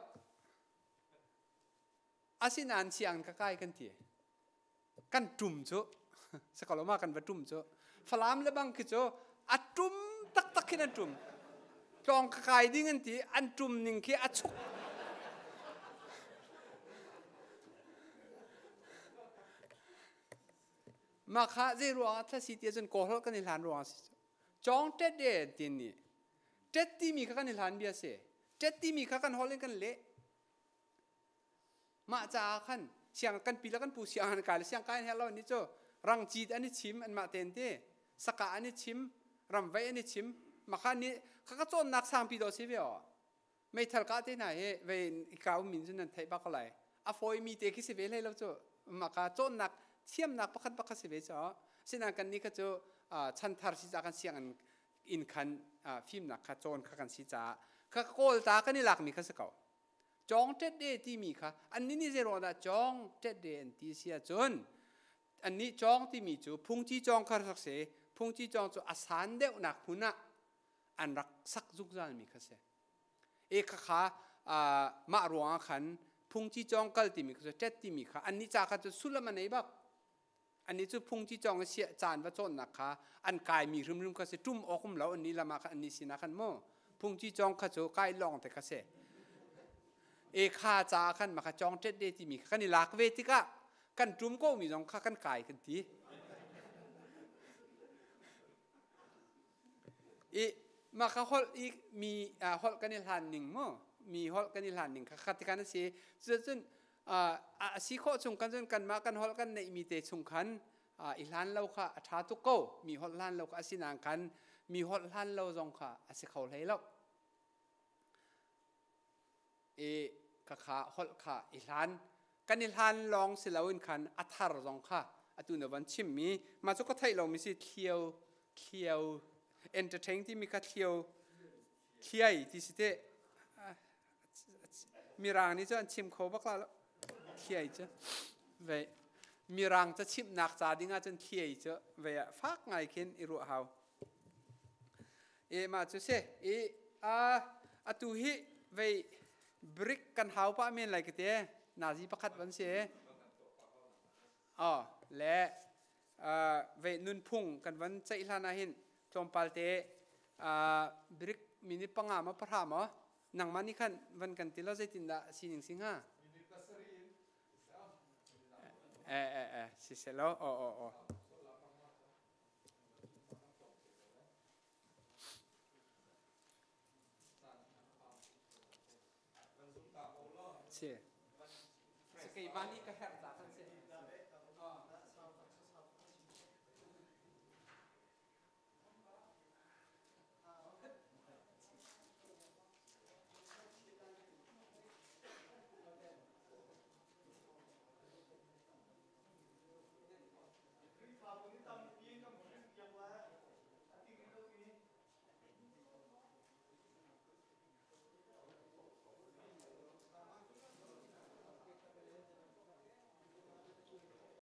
อาศินานเสียงกะไก่กันตีกันรุ่มจ้ะสกอลมากันวัดรุ่มจ้ะฟลามเลบังคือจ้ะอัดรุ่มตักตักขึ้นอัดรุ่มจองกะไก่ดิ้งกันตีอันรุ่มหนึ่งคืออัดชุกมาข้าเจรัวถ้าสิเตียจนโกหกกันในหลานรัวจองเท็ดเด็ดทีนี้เท็ดที่มีกันในหลานเบียเสเท็ดที่มีกันฮอลเลกันเละมาจากขันเสียงกันปีละกันปูเสียงกันกายเสียงกายเฮลล์นี่จ้ะรังจีดอันนี้ชิมอันมาเต็นเต้สกัดอันนี้ชิมรำไว้อันนี้ชิมมาข้านี้ข้าก็จนนักสามปีโดสิเวอไม่ทัลกาเต้ไหนเฮ้เว้อีกาวมินจุนันไทยบักอะไรอ่ะฟอยมีเตกิสิเวเลยแล้วจ้ะมาข้าจนนักเทียมนักประคันประคันสิเวจ้ะสินักกันนี้ก็จ้ะฉันทาร์สิจากกันเสียงอินคันฟิล์มนักข้าจนข้ากันสิจ้าข้าโกลตากันนี่หลักมีข้าสกาวจองเจ็ดเดที่มีค่ะอันนี้นี่เจรอดาจองเจ็ดเดนที่เสียจนอันนี้จองที่มีจูพุ่งที่จองคารักเสพุ่งที่จองจูอาสานเดวนักหุนะอันรักสักจุกจานมีค่ะเสเอกค่ะมาหลวงขันพุ่งที่จองกัลที่มีค่ะเจ็ดที่มีค่ะอันนี้จากกันจะสุลมันไหนบ้างอันนี้จูพุ่งที่จองเสียจานว่าจนนะคะอันกายมีรึมรึมค่ะเสจุ่มออกมแล้วอันนี้ละมาค่ะอันนี้สินะขันโมพุ่งที่จองค่ะจูกายลองแต่ค่ะเสเอข้าจาขันมาค่ะจองเจ็ดเดที่มีค่ะนี่หลักเวทิกะกันจุ่มก็มีจองค่ะกันกายกันทีอีมาค่ะฮอลอีมีอ่าฮอลกันในลานหนึ่งมั้งมีฮอลกันในลานหนึ่งค่ะคัติการนั้นเสียจนจนอ่าอ่าสิข้อสงกันจนกันมากันฮอลกันในมีเตสงคันอ่าอีลานเราค่ะอัฐาตุกโกมีฮอลลานเราก็อาศินังกันมีฮอลลานเราจงค่ะอาศิเขาเลยแล้วเอค่ะค่ะฮอลค่ะอีลานกันในลานลองสิเราอินคันอัฐารจงค่ะอัตุนวันชิมมีมาจุกไทยเรามีสิเที่ยวเที่ยวentertain ที่มีการเที่ยวเที่ยวที่สิเตมีรางนี้จะชิมเขาบักละเที่ยวจะเวมีรางจะชิมนักจาดิ้งอาจจะเที่ยวจะเวฟักไงเข็นอิรุฮาวเอมาจุเสเออาอตุฮิเวบริกกันฮาวป้าเมนอะไรกันเตะนาซีประคัดวันเสอ๋อและเวนุนพุ่งกันวันใจลานาหินจอมปัลเตบริกมินิปังอามาพระามะนังมันนี่ขันวันกันติลาใจตินดาสิหนึ่งสิงหาเออเออเออสิเสลโอ้โอ้โอ้เช่สกีบ้านนี่ก็แหบจาก